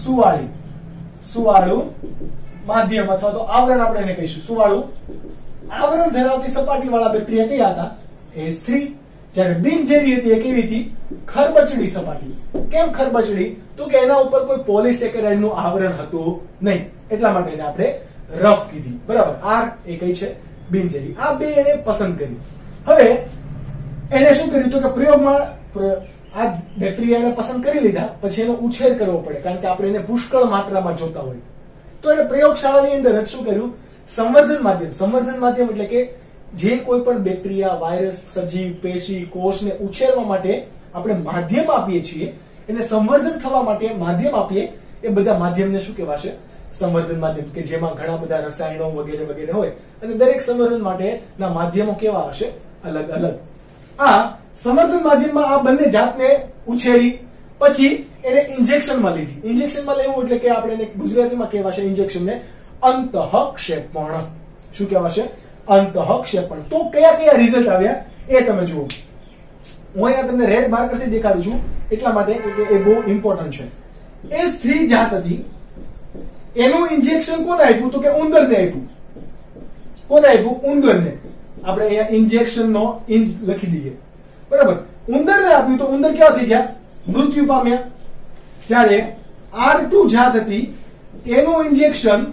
Speaker 1: સુવાળું માધ્યમ, અથવા તો આવરણ આપણે એને કહીશું. સુવાળું આવરણ ધરાવતી સપાટી વાળા બેક્ટેરિયા કયા હતા? S3. જ્યારે બિનઝેરી હતી એ કેવી હતી? ખરબચડી સપાટી. કેમ ખરબચડી? તો કે એના ઉપર કોઈ પોલિસેકેરાઇડનું આવરણ હતું નહીં, એટલા માટે એને આપણે રફ કીધી. બરાબર. R એ કઈ છે? બિનઝેરી. આ બે એને પસંદ કરી. હવે એને શું કર્યું? તો કે પ્રયોગમાં આ બેક્ટેરિયાને પસંદ કરી લીધા પછી એનો ઉછેર કરવો પડે, કારણ કે આપણે એને પુષ્કળ માત્રામાં જોતા હોય. તો એને પ્રયોગશાળાની અંદર જ શું કર્યું? સંવર્ધન માધ્યમ. સંવર્ધન માધ્યમ એટલે કે જે કોઈ પણ બેક્ટેરિયા, વાયરસ, સજીવ, પેશી, કોષને ઉછેરવા માટે આપણે માધ્યમ આપીએ છીએ, એને સંવર્ધન થવા માટે માધ્યમ આપીએ, એ બધા માધ્યમને શું કહેવાશે? સંવર્ધન માધ્યમ. કે જેમાં ઘણા બધા રસાયણો વગેરે વગેરે હોય, અને દરેક સંવર્ધન માટેના માધ્યમો કેવા હશે? અલગ અલગ. આ સંવર્ધન માધ્યમમાં આ બંને જાતને ઉછેરી પછી એને ઇન્જેક્શનમાં લીધી. ઇન્જેક્શનમાં લેવું એટલે કે આપણે એને ગુજરાતીમાં કહેવાશે ઇન્જેક્શનને અંતઃક્ષેપણ. શું કહેવાશે? અંતઃક્ષેપણ. તો કયા કયા રિઝલ્ટ આવ્યા એ તમે જુઓ. હું અહીંયા તમને રેડ માર્કરથી દેખાડું છું, એટલા માટે કે એ બહુ ઇમ્પોર્ટન્ટ છે. S3 જાત હતી, એનું ઇન્જેક્શન કોને આપ્યું? તો કે ઉંદરને આપ્યું. કોને આપ્યું? ઉંદરને. આપણે અહીંયા ઇન્જેક્શનનો ઇન લખી દઈએ, બરાબર. ઉંદરને આપ્યું તો ઉંદર કેવા થઈ ગયા? મૃત્યુ પામ્યા. જ્યારે R2 જાત હતી એનું ઇન્જેક્શન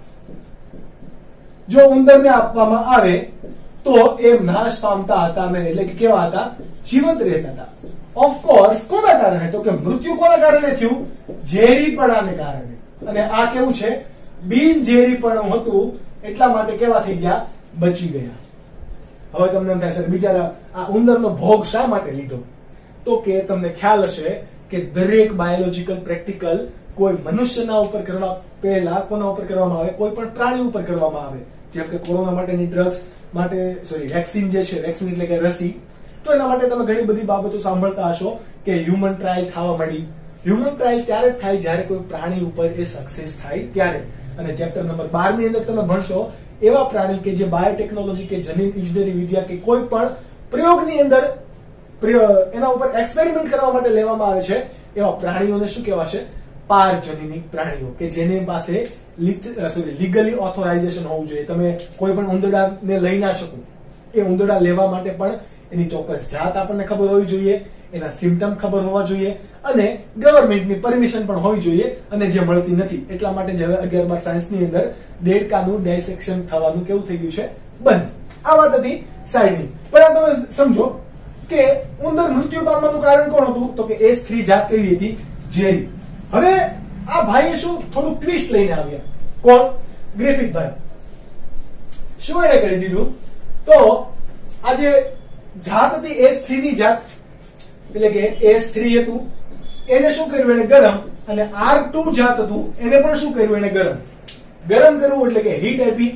Speaker 1: જો ઉંદરને આપવામાં આવે તો એ નાશ પામતા હતા નહીં, એટલે કે કેવા હતા? જીવંત રહેતા હતા. ઓફકોર્સ કોના કારણે? તો કે મૃત્યુ કોના કારણે થયું? ઝેરીપણાને કારણે. અને આ કેવું છે? બિનઝેરીપણું હતું, એટલા માટે કેવા થઈ ગયા? બચી ગયા. હવે તમને એમ થાય સર બિચારા આ ઉંદરનો ભોગ શા માટે લીધો? તો કે તમને ખ્યાલ હશે કે દરેક બાયોલોજીકલ પ્રેક્ટિકલ કોઈ મનુષ્યના ઉપર કરવા પહેલા કોના ઉપર કરવામાં આવે? કોઈ પણ પ્રાણી ઉપર કરવામાં આવે. જેમ કે કોરોના માટેની ડ્રગ્સ માટે વેક્સિન જે છે, વેક્સિન એટલે કે રસી, તો એના માટે તમે ઘણી બધી બાબતો સાંભળતા હશો કે હ્યુમન ટ્રાયલ થવા માંડી. હ્યુમન ટ્રાયલ ત્યારે જ થાય જ્યારે કોઈ પ્રાણી ઉપર એ સક્સેસ થાય ત્યારે. અને ચેપ્ટર નંબર 12 ની અંદર તમે ભણશો એવા પ્રાણી કે જે બાયોટેકનોલોજી કે જનીન ઇજનેરી વિદ્યા કે કોઈ પણ પ્રયોગની અંદર એના ઉપર એક્સપેરિમેન્ટ કરવા માટે લેવામાં આવે છે એવા પ્રાણીઓને શું કહેવાશે? પારજનીનિક પ્રાણીઓ, કે જેની પાસે લીગલી ઓથોરાઇઝેશન હોવું જોઈએ. તમે કોઈ પણ ઉંદરડાને લઈ ના શકો. એ ઉંદરડા લેવા માટે પણ એની ચોક્કસ જાત આપણને ખબર હોવી જોઈએ, એના સિમ્પટમ ખબર હોવા જોઈએ અને ગવર્મેન્ટની પરમિશન પણ હોવી જોઈએ, અને જે મળતી નથી. એટલા માટે જ હવે 11 સાયન્સની અંદર દેડકાનું ડાયસેક્શન થવાનું કેવું થઈ ગયું છે? બંધ. આ વાત હતી સાઈડની. પણ તમે સમજો કે ઉંદર મૃત્યુ પામવાનું કારણ કોણ હતું? તો કે S3 જાત કેવી હતી? ઝેરી. હવે આ ભાઈએ શું થોડું ટ્વિસ્ટ લઈને આવ્યા. કોણ? ગ્રિફિથ ભાઈ. શું એને કરી દીધું? તો આ જે જાત હતી S3 ની જાત, એટલે કે S3 હતું, એને શું કર્યું? એને ગરમ. અને R2 જાત હતું, એને પણ શું કર્યું? એને ગરમ. ગરમ કરવું એટલે કે હીટ આપી.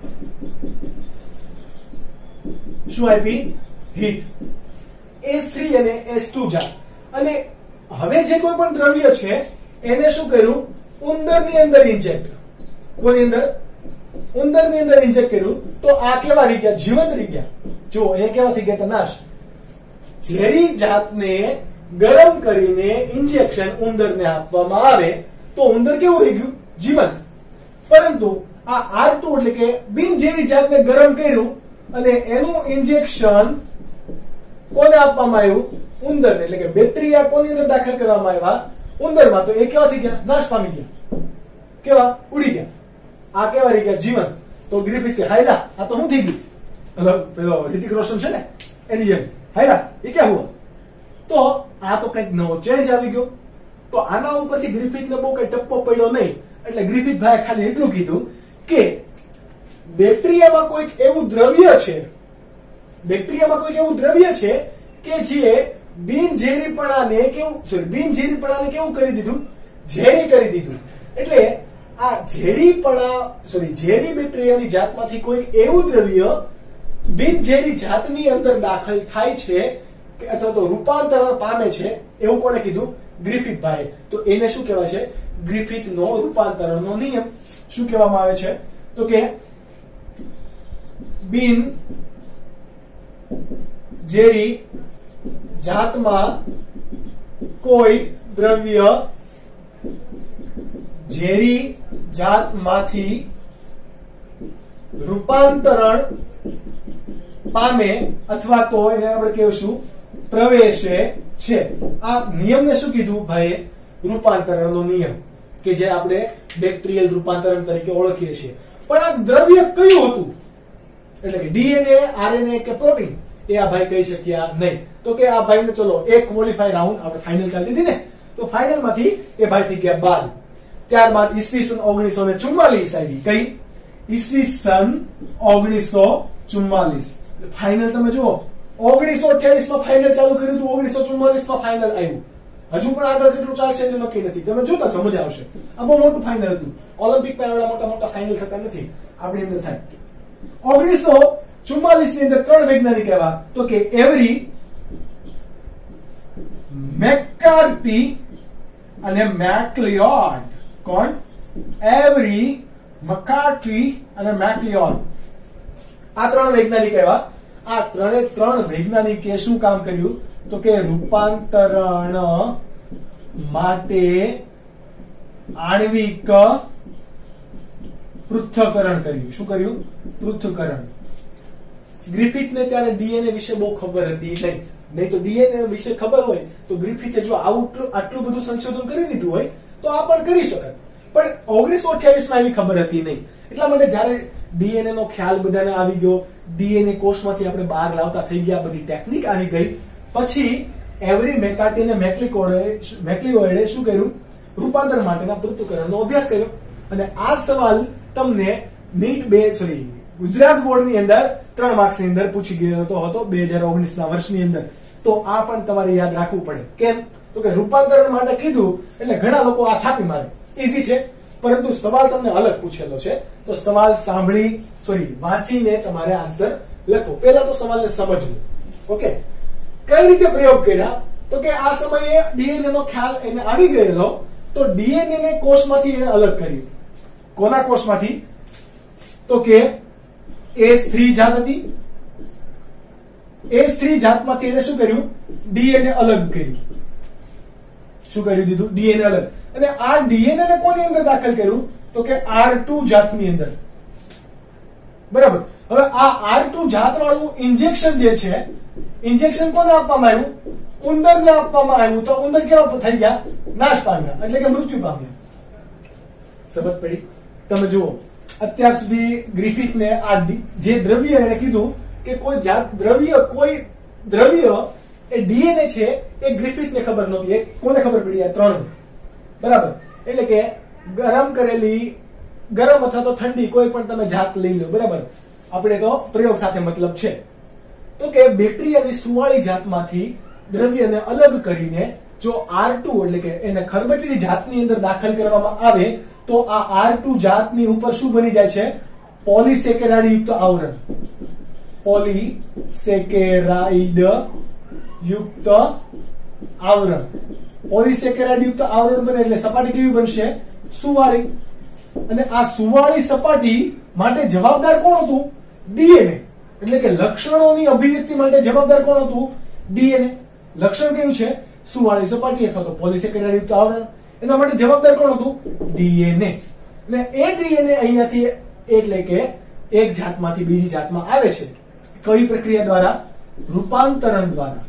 Speaker 1: શું આપી? હીટ. S3 અને S2 જાત. અને હવે જે કોઈ પણ દ્રવ્ય છે એને શું કર્યું? ઉંદરની અંદર ઇન્જેક્ટ. કોની અંદર? ઉંદરની અંદર ઇન્જેક્ટ કર્યું. તો આ કેવા રહી ગયા? જીવંત રહી ગયા. જો એ કેવા થઈ ગયા? નાશ. ઝેરી જાતને ગરમ કરીને ઇન્જેક્શન ઉંદરને આપવામાં આવે તો ઉંદર કેવું રહી ગયું? જીવંત. પરંતુ આ R2 એટલે કે બિનઝેરી જાતને ગરમ કર્યું અને એનું ઇન્જેક્શન કોને આપવામાં આવ્યું? ઉંદરને. એટલે કે બેક્ટેરિયા કોની અંદર દાખલ કરવામાં આવ્યા? ઉંદરમાં. તો એ કેવા થઈ ગયા? નાશ પામી ગયા. કેવા? ઉડી ગયા. આ કેવા રહી ગયા? જીવંત. તો ગ્રિફિથ કે હાયલા આ તો શું થઈ ગયું? પેલો રિતિક રોશન છે ને એની જેમ હાયલા એ ક્યાં હુઆ? તો આ તો કઈક નવો ચેન્જ આવી ગયો. તો આના ઉપરથી ગ્રિફિથને બહુ કઈ ટપ્પો પડ્યો નહીં. એટલે ગ્રિફિથ ભાઈ ખાલી એટલું કીધું કે બેક્ટેરિયામાં કોઈક એવું દ્રવ્ય છે, બેક્ટેરિયામાં કોઈક એવું દ્રવ્ય છે કે જે બિનઝેરીપણાને કેવું કરી દીધું? ઝેરી કરી દીધું. એટલે આ ઝેરી બેક્ટેરિયાની જાતમાંથી કોઈક એવું દ્રવ્ય બિનઝેરી જાતની અંદર દાખલ થાય છે કે અથવા તો રૂપાંતરણ પામે છે. એવું કોણે કીધું? ગ્રિફિથ ભાઈ. તો એને શું કહેવાય છે? ગ્રિફિથનો રૂપાંતરણનો નિયમ. શું કહેવામાં આવે છે? તો કે બિન ઝેરી જાતમાં કોઈ દ્રવ્ય ઝેરી જાતમાંથી રૂપાંતરણ પામે અથવા તો એને આપણે કહેશું પ્રવેશે છે. આ નિયમને શું કીધું ભાઈએ? રૂપાંતરણનો નિયમ, કે જે આપણે બેક્ટેરિયલ રૂપાંતરણ તરીકે ઓળખીએ છીએ. પણ આ દ્રવ્ય કયું હતું? એટલે કે ડીએનએ, આરએનએ કે પ્રોટીન? એ આ ભાઈ કહી શક્યા નહીં. તો કે આ ભાઈને ચલો એક ક્વોલિફાય રાઉન્ડ આપણે ફાઇનલ ચાલતી હતી ને, તો ફાઇનલ માંથી એ ભાઈ થઈ ગયા બાદ. ત્યારબાદ ઈસવીસન 1944 આવી. કઈ? ઈસવીસન 1944. ફાઇનલ તમે જુઓ 1928 માં ફાઇનલ ચાલુ કર્યું હતું, 1944 માં ફાઇનલ આવ્યું. હજુ પણ આગળ કેટલું ચાલશે એનું નક્કી નથી. તમે જોતા છો, મજા આવશે. આ બહુ મોટું ફાઇનલ હતું. ઓલિમ્પિકમાં એવડા મોટા મોટા ફાઇનલ થતા નથી, આપણી અંદર થાય. 1944 ની અંદર 3 વૈજ્ઞાનિક આવ્યા. તો કે એવરી, મેકકાર્થી અને મેકલિયોડ. કોણ? એવરી, મેકકાર્થી અને મેકલિયોડ. આ 3 વૈજ્ઞાનિક આવ્યા. આ ત્રણ વૈજ્ઞાનિકે શું કામ કર્યું? તો કે રૂપાંતરણ માટે આણ્વિક પૃથ્થકરણ કર્યું. શું કર્યું? પૃથ્થકરણ. ગ્રિફિથને ત્યારે ડીએનએ વિશે બહુ ખબર હતી નહીં તો ડીએનએ વિશે ખબર હોય તો ગ્રિફિથે જો આટલું બધું સંશોધન કરી દીધું હોય તો આ પણ કરી શકે. પણ 1928 માં એવી ખબર હતી નહીં. એટલા માટે જયારે ડીએનએ નો ખ્યાલ બધાને આવી ગયો, ડીએનએ કોષમાંથી આપણે બહાર લાવતા થઈ ગયા, બધી ટેકનિક આવી ગઈ, પછી એવરી, મેકકાર્થી અને મેકલિયોડે શું કર્યું? રૂપાંતરણ માટેના પૃથ્થકરણનો અભ્યાસ કર્યો. અને આ સવાલ તમને ગુજરાત બોર્ડની અંદર 3 માર્ક્સની અંદર પૂછી ગયો હતો 2019 ના વર્ષની અંદર. તો આ પણ તમારે યાદ રાખવું પડે. કેમ? તો કે રૂપાંતરણ માટે કીધું એટલે ઘણા લોકો આ છાપી મારે. ઈઝી છે, પરંતુ સવાલ તમને અલગ પૂછેલો છે. તો સવાલ વાંચીને તમારે આન્સર લખો. પહેલા તો સવાલને સમજવું. ઓકે, કઈ રીતે પ્રયોગ કર્યા? તો કે આ સમયે ડીએનએ નો ખ્યાલ એને આવી ગયેલો, તો ડીએનએ ને કોષમાંથી એને અલગ કર્યું. કોના કોષમાંથી? તો કે S3 જાત હતી, S3 જાતમાંથી એને શું કર્યું? DNA અલગ કર્યું. શું કર્યું દીધું? DNA અલગ. અને આ DNA ને કોની અંદર દાખલ કર્યું? તો કે R2 જાતની અંદર. બરાબર. હવે આ R2 જાત વાળું ઇન્જેક્શન જે છે, ઇન્જેક્શન કોને આપવામાં આવ્યું? ઉંદરને આપવામાં આવ્યું. તો ઉંદર કેવા થઈ ગયા? નાશ પામ્યા, એટલે કે મૃત્યુ પામ્યા. સમજ પડી? તમે જુઓ, અત્યાર સુધી ગ્રિફિથને આ જે દ્રવ્ય એને કીધું કે કોઈ દ્રવ્ય એ DNA છે, એ ગ્રિફિથને ખબર નહોતી. કોને ખબર પડી? આ ત્રણ. બરાબર. એટલે કે ગરમ અથવા તો ઠંડી કોઈ પણ તમે જાત લઈ લો. બરાબર. આપણે તો પ્રયોગ સાથે મતલબ છે. તો કે બેક્ટેરિયાની સુવાળી જાતમાંથી દ્રવ્યને અલગ કરીને જો R2 એટલે કે એને ખરબચડી જાતની અંદર દાખલ કરવામાં આવે તો આ R2 જાતની ઉપર શું બની જાય છે? પોલિસેકેરાઇડ યુક્ત આવરણ. પોલિસેકેરાઇડ યુક્ત આવરણ. પોલિસેકેરાઇડ યુક્ત આવરણ બને એટલે સપાટી કેવી બનશે? સુવાળી. અને આ સુવાળી સપાટી માટે જવાબદાર કોણ હતું? DNA. એટલે કે લક્ષણોની અભિવ્યક્તિ માટે જવાબદાર કોણ હતું? DNA. લક્ષણ કયું છે? સુવાળી સપાટી અથવા તો પોલિસેકેરાઇડ યુક્ત આવરણ. એના માટે જવાબદાર કોણ હતું? DNA. અને એ DNA અહીંયાથી એટલે કે એક જાતમાંથી બીજી જાતમાં આવે છે. કઈ પ્રક્રિયા દ્વારા? રૂપાંતરણ દ્વારા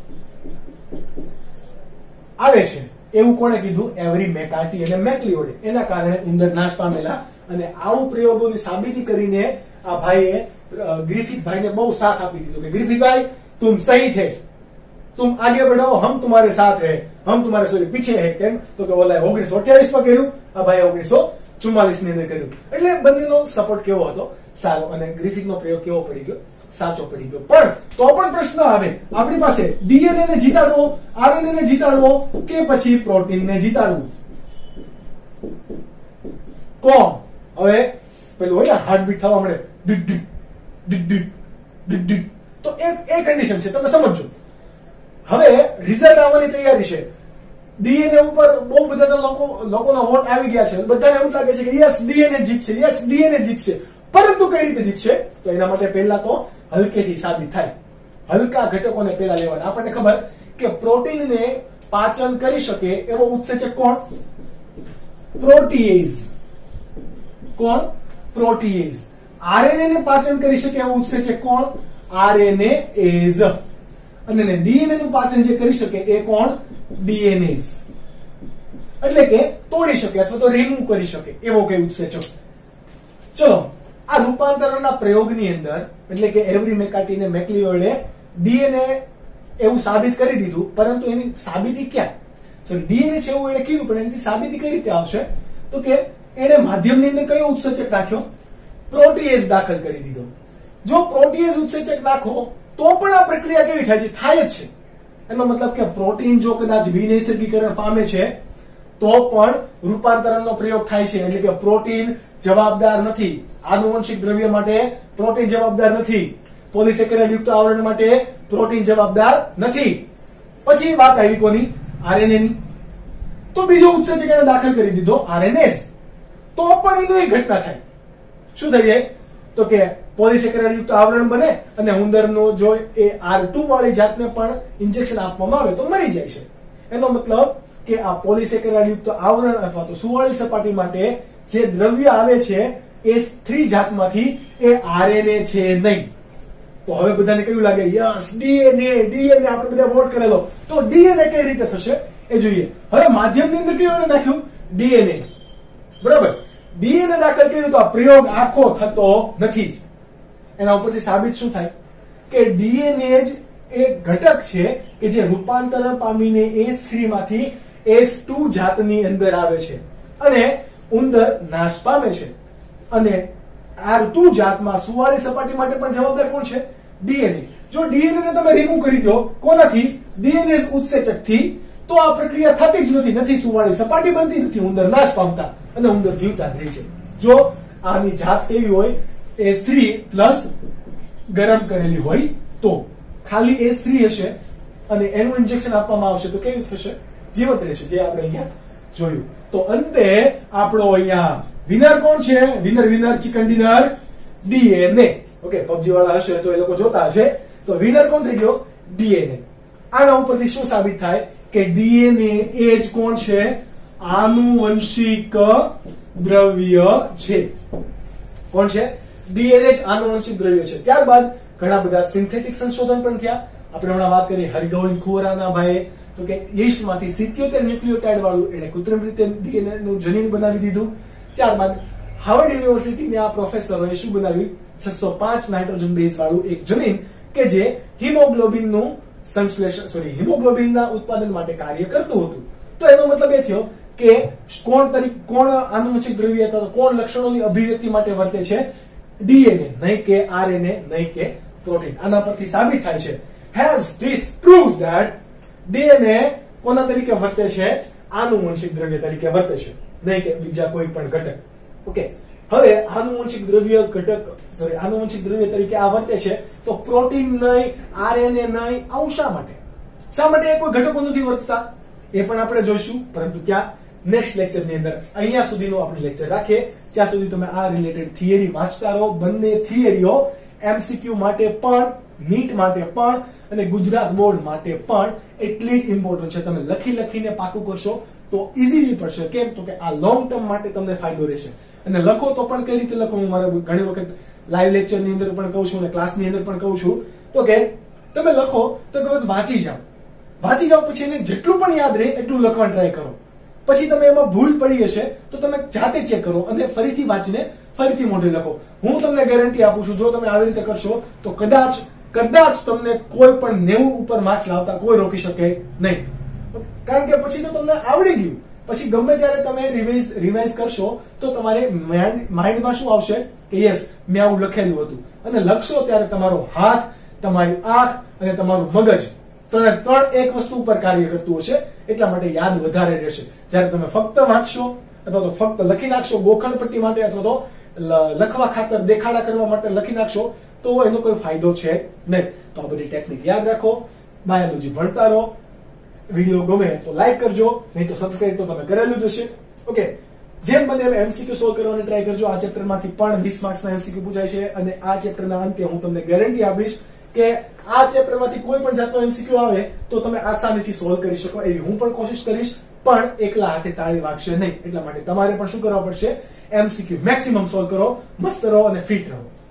Speaker 1: આવે છે. એવું કોણે કીધું? એવરી મેકાર્ટી અને મેકલિઓડે. એના કારણે ઉંદર નાશ પામેલા. અને આવું પ્રયોગોની સાબિતી કરીને આ ભાઈએ ગ્રિફિથ ભાઈને બહુ સાથ આપી દીધો કે ગ્રિફિથ ભાઈ तुम सही थे, तुम आगे बढ़ो, हम तुम्हारे साथ है, हम तुम्हारे सॉरी पीछे है. કેમ? તો કે ઓલા 1928 માં કર્યું, આ ભાઈ 1944 ની અંદર કર્યું. એટલે બંનેનો સપોર્ટ કેવો હતો? સારો. અને ગ્રિફિથનો પ્રયોગ કેવો પડી ગયો? સાચો પડી ગયો. પણ તો પણ પ્રશ્ન આવે આપણી પાસે, DNA ને જીતાડવો, RNA ને જીતાડવો કે પછી પ્રોટીન ને જીતાડવું? કોણ? હવે પેલું હોય ને હાર્ટબીટ થવા મળે, ડિક ડિક ડિક ડિક ડિક ડિક. તો એક કન્ડિશન છે, તમે સમજો. હવે રિઝલ્ટ આવવાની તૈયારી છે. DNA ઉપર બહુ બધા લોકોના વોટ આવી ગયા છે. બધાને એવું લાગે છે કે યસ DNA જીતશે, યસ DNA જીતશે. પરંતુ કઈ રીતે જીતશે? તો એના માટે પહેલા તો હલકેથી સાબિત થાય. હલકા ઘટકોને પહેલા લેવાના. આપણને ખબર કે પ્રોટીનને પાચન કરી શકે એવો ઉત્સેચક કોણ? પ્રોટીએઝ. કોણ? પ્રોટીએઝ. RNA ને પાચન કરી શકે એવો ઉત્સેચક કોણ? RNAs. અને DNA નું પાચન જે કરી શકે એ કોણ? DNAs. એટલે કે તોડી શકે અથવા તો રિમૂવ કરી શકે એવો કઈ ઉત્સેચક. ચલો, આ રૂપાંતરણના પ્રયોગની અંદર એટલે કે એવરી મેકાર્ટી ને મેકલિઓડે DNA એવું સાબિત કરી દીધું. પરંતુ એની સાબિતી ક્યાં? તો DNA છે એવું એને કીધું, પણ એની સાબિતી કઈ રીતે આવશે? તો કે એને માધ્યમની અંદર કયો ઉત્સેચક નાખ્યો? પ્રોટીએઝ દાખલ કરી દીધો. જો પ્રોટીએઝ ઉત્સેચક નાખો તો પણ આ પ્રક્રિયા કેવી થાય છે? થાય જ છે. એનો મતલબ કે પ્રોટીન જો કદાચ વિનૈસર્ગીકરણ પામે છે તો પણ રૂપાંતરણનો પ્રયોગ થાય છે. એટલે કે પ્રોટીન જવાબદાર નથી. આનુવંશિક દ્રવ્ય માટે પ્રોટીન જવાબદાર નથી. પોલિસેકેરાઇડ યુક્ત આવરણ માટે પ્રોટીન જવાબદાર નથી. પછી વાત આવી કોની? RNA ની. તો બીજો ઉત્સેચક એને દાખલ કરી દીધો, RNAs. તો પણ એનો એક ઘટના થાય. શું થઈ જાય? તો કે પોલિસેકેરાઇડ યુક્ત આવરણ બને અને ઉંદરનો જો એ R2 વાળી જાતને પણ ઇન્જેક્શન આપવામાં આવે તો મરી જાય છે. એનો મતલબ કે આ પોલિસેકેરાઇડ યુક્ત આવરણ અથવા તો સુવાળી સપાટી માટે જે દ્રવ્ય આવે છે S3 જાતમાંથી એ RNA છે નહીં. તો હવે બધાને કેવું લાગે? યસ DNA આપણે બધા વોટ કરેલો. તો DNA કઈ રીતે થશે એ જોઈએ. હવે માધ્યમની અંદર કેવું નાખ્યું? DNA. બરાબર. DNA દાખલ કર્યું તો આ પ્રયોગ આખો થતો નથી. એના ઉપરથી સાબિત શું થાય? કે DNA જ એક ઘટક છે કે જે રૂપાંતરણ પામીને S3 માંથી S2 જાતની અંદર આવે છે અને ઉંદર નાશ પામે છે. અને R2 જાતમાં સુવાળી સપાટી માટે પણ જવાબદાર કોણ છે? DNA. જો DNA ને તમે રિમૂવ કરી દો કોનાથી? DNA ઉત્સેચકથી, તો આ પ્રક્રિયા થતી જ નથી. સુવાળી સપાટી બનતી નથી. ઉંદર નાશ પામતા અને ઉંદર જીવતા રહે છે. જો આની જાત કેવી હોય? S3 પ્લસ ગરમ કરેલી હોય તો. ખાલી S3 હશે અને એનું ઇન્જેક્શન આપવામાં આવશે તો કેવું થશે? જીવંત રહેશે, જે આપણે અહીંયા જોયું. તો અંતે આપણો અહીંયા વિનર કોણ છે? Winner chicken dinner DNA. Okay, PUBG વાળા હશે તો એ લોકો જોતા હશે. તો વિનર કોણ થઈ ગયો? ડીએનએ. આના ઉપરથી શું સાબિત થાય કે ડીએનએ એ જ કોણ છે? આનુવંશિક દ્રવ્ય છે. કોણ છે? ડીએનએ જ આનુવંશિક દ્રવ્ય છે. ત્યારબાદ ઘણા બધા સિન્થેટિક સંશોધન પણ થયા. આપણે હમણાં વાત કરી હરગોવિંદ ખુરાના ભાઈએ તો કે યીસ્ટમાંથી 77 ન્યુક્લિયોટાઇડ વાળું એને કૃત્રિમ રીતે ડીએનએ નું જનીન બનાવી દીધું. ત્યારબાદ હાર્વર્ડ યુનિવર્સિટીના પ્રોફેસરોએ શું બનાવ્યું? 605 નાઇટ્રોજન બેઝ વાળું એક જનીન કે જે હિમોગ્લોબિનનું સંશ્લેષણ હિમોગ્લોબિનના ઉત્પાદન માટે કાર્ય કરતું હતું. તો એનો મતલબ એ થયો કે કોણ આનુવંશિક દ્રવ્ય અથવા કોણ લક્ષણોની અભિવ્યક્તિ માટે વર્તે છે? ડીએનએ, નહીં કે આરએનએ, નહીં કે પ્રોટીન. આના પરથી સાબિત થાય છે hence this proves that DNA કોના તરીકે વર્તે છે? આનુવંશિક દ્રવ્ય તરીકે વર્તે છે, નહીં કે બીજા કોઈ પણ ઘટક. ઓકે, હવે આનુવંશિક દ્રવ્ય આનુવંશિક દ્રવ્ય તરીકે આ વર્તે છે તો પ્રોટીન નહીં, આરએનએ નહીં, આવું શા માટે? શા માટે એ કોઈ ઘટકો નથી વર્તતા? એ પણ આપણે જોઈશું, પરંતુ ક્યાં? નેક્સ્ટ લેક્ચરની અંદર. અહીંયા સુધીનો આપણે લેક્ચર રાખીએ. ત્યાં સુધી તમે આ રિલેટેડ થિયરી વાંચતા રહો. બંને થિયરીઓ એમસીક્યુ માટે પણ, નીટ માટે પણ અને ગુજરાત બોર્ડ માટે પણ એટલી જ ઇમ્પોર્ટન્ટ છે. તમે લખીને પાકું કરશો તો ઇઝીલી પડશે. કેમ? તો કે આ લોંગ ટર્મ માટે તમને ફાયદો રહેશે. અને લખો તો પણ કઈ રીતે લખો? હું મારા ઘણી વખત લાઈવ લેક્ચરની અંદર પણ કહું છું અને ક્લાસની અંદર પણ કહું છું તો કે તમે લખો તો વાંચી જાઓ, પછી એને જેટલું પણ યાદ રહે એટલું લખવા ટ્રાય કરો. પછી તમે એમાં ભૂલ પડી હશે તો તમે જાતે ચેક કરો અને ફરીથી વાંચીને ફરીથી મોઢે લખો. હું તમને ગેરંટી આપું છું જો તમે આવી રીતે કરશો તો કદાચ તમને કોઈ પણ 90 ઉપર માર્ક્સ લાવતા કોઈ રોકી શકે નહીં. કારણ કે પછી તો તમને આવડી ગયું. પછી ગમે ત્યારે તમે રિવાઇઝ કરશો તો તમારે માઇન્ડમાં શું આવશે કે યસ મેં આવું લખેલું હતું. અને લખશો ત્યારે તમારો હાથ, તમારી આંખ અને તમારું મગજ ત્રણ એક વસ્તુ ઉપર કાર્ય કરતું હશે. એટલા માટે યાદ વધારે રહેશે. જ્યારે તમે ફક્ત વાંચશો અથવા તો ફક્ત લખી નાખશો ગોખણ પટ્ટી માટે અથવા તો લખવા ખાતર દેખાડા કરવા માટે લખી નાખશો તો એનો કોઈ ફાયદો છે નહીં. તો આ બધી ટેકનિક યાદ રાખો. બાયોલોજી ભણતા રહો. વિડીયો ગમે તો લાઈક કરજો, નહીં તો સબસ્ક્રાઇબ તો તમે કરેલું જ હશે. ઓકે, જેમ બને એમ એમસીક્યુ સોલ્વ કરવાની ટ્રાય કરજો. આ ચેપ્ટરમાંથી પણ 20 માર્ક્સના એમસીક્યુ પૂછાય છે અને આ ચેપ્ટરના અંતે હું તમને ગેરંટી આપીશ કે આ ચેપ્ટરમાંથી કોઈ પણ જાતનો એમસીક્યુ આવે તો તમે આસાનીથી સોલ્વ કરી શકો એવી હું પણ કોશિશ કરીશ. પણ એકલા હાથે તાળી વાગશે નહીં. એટલા માટે તમારે પણ શું કરવા પડશે? એમસીક્યુ મેક્સિમમ સોલ્વ કરો, મસ્ત રહો અને ફિટ રહો.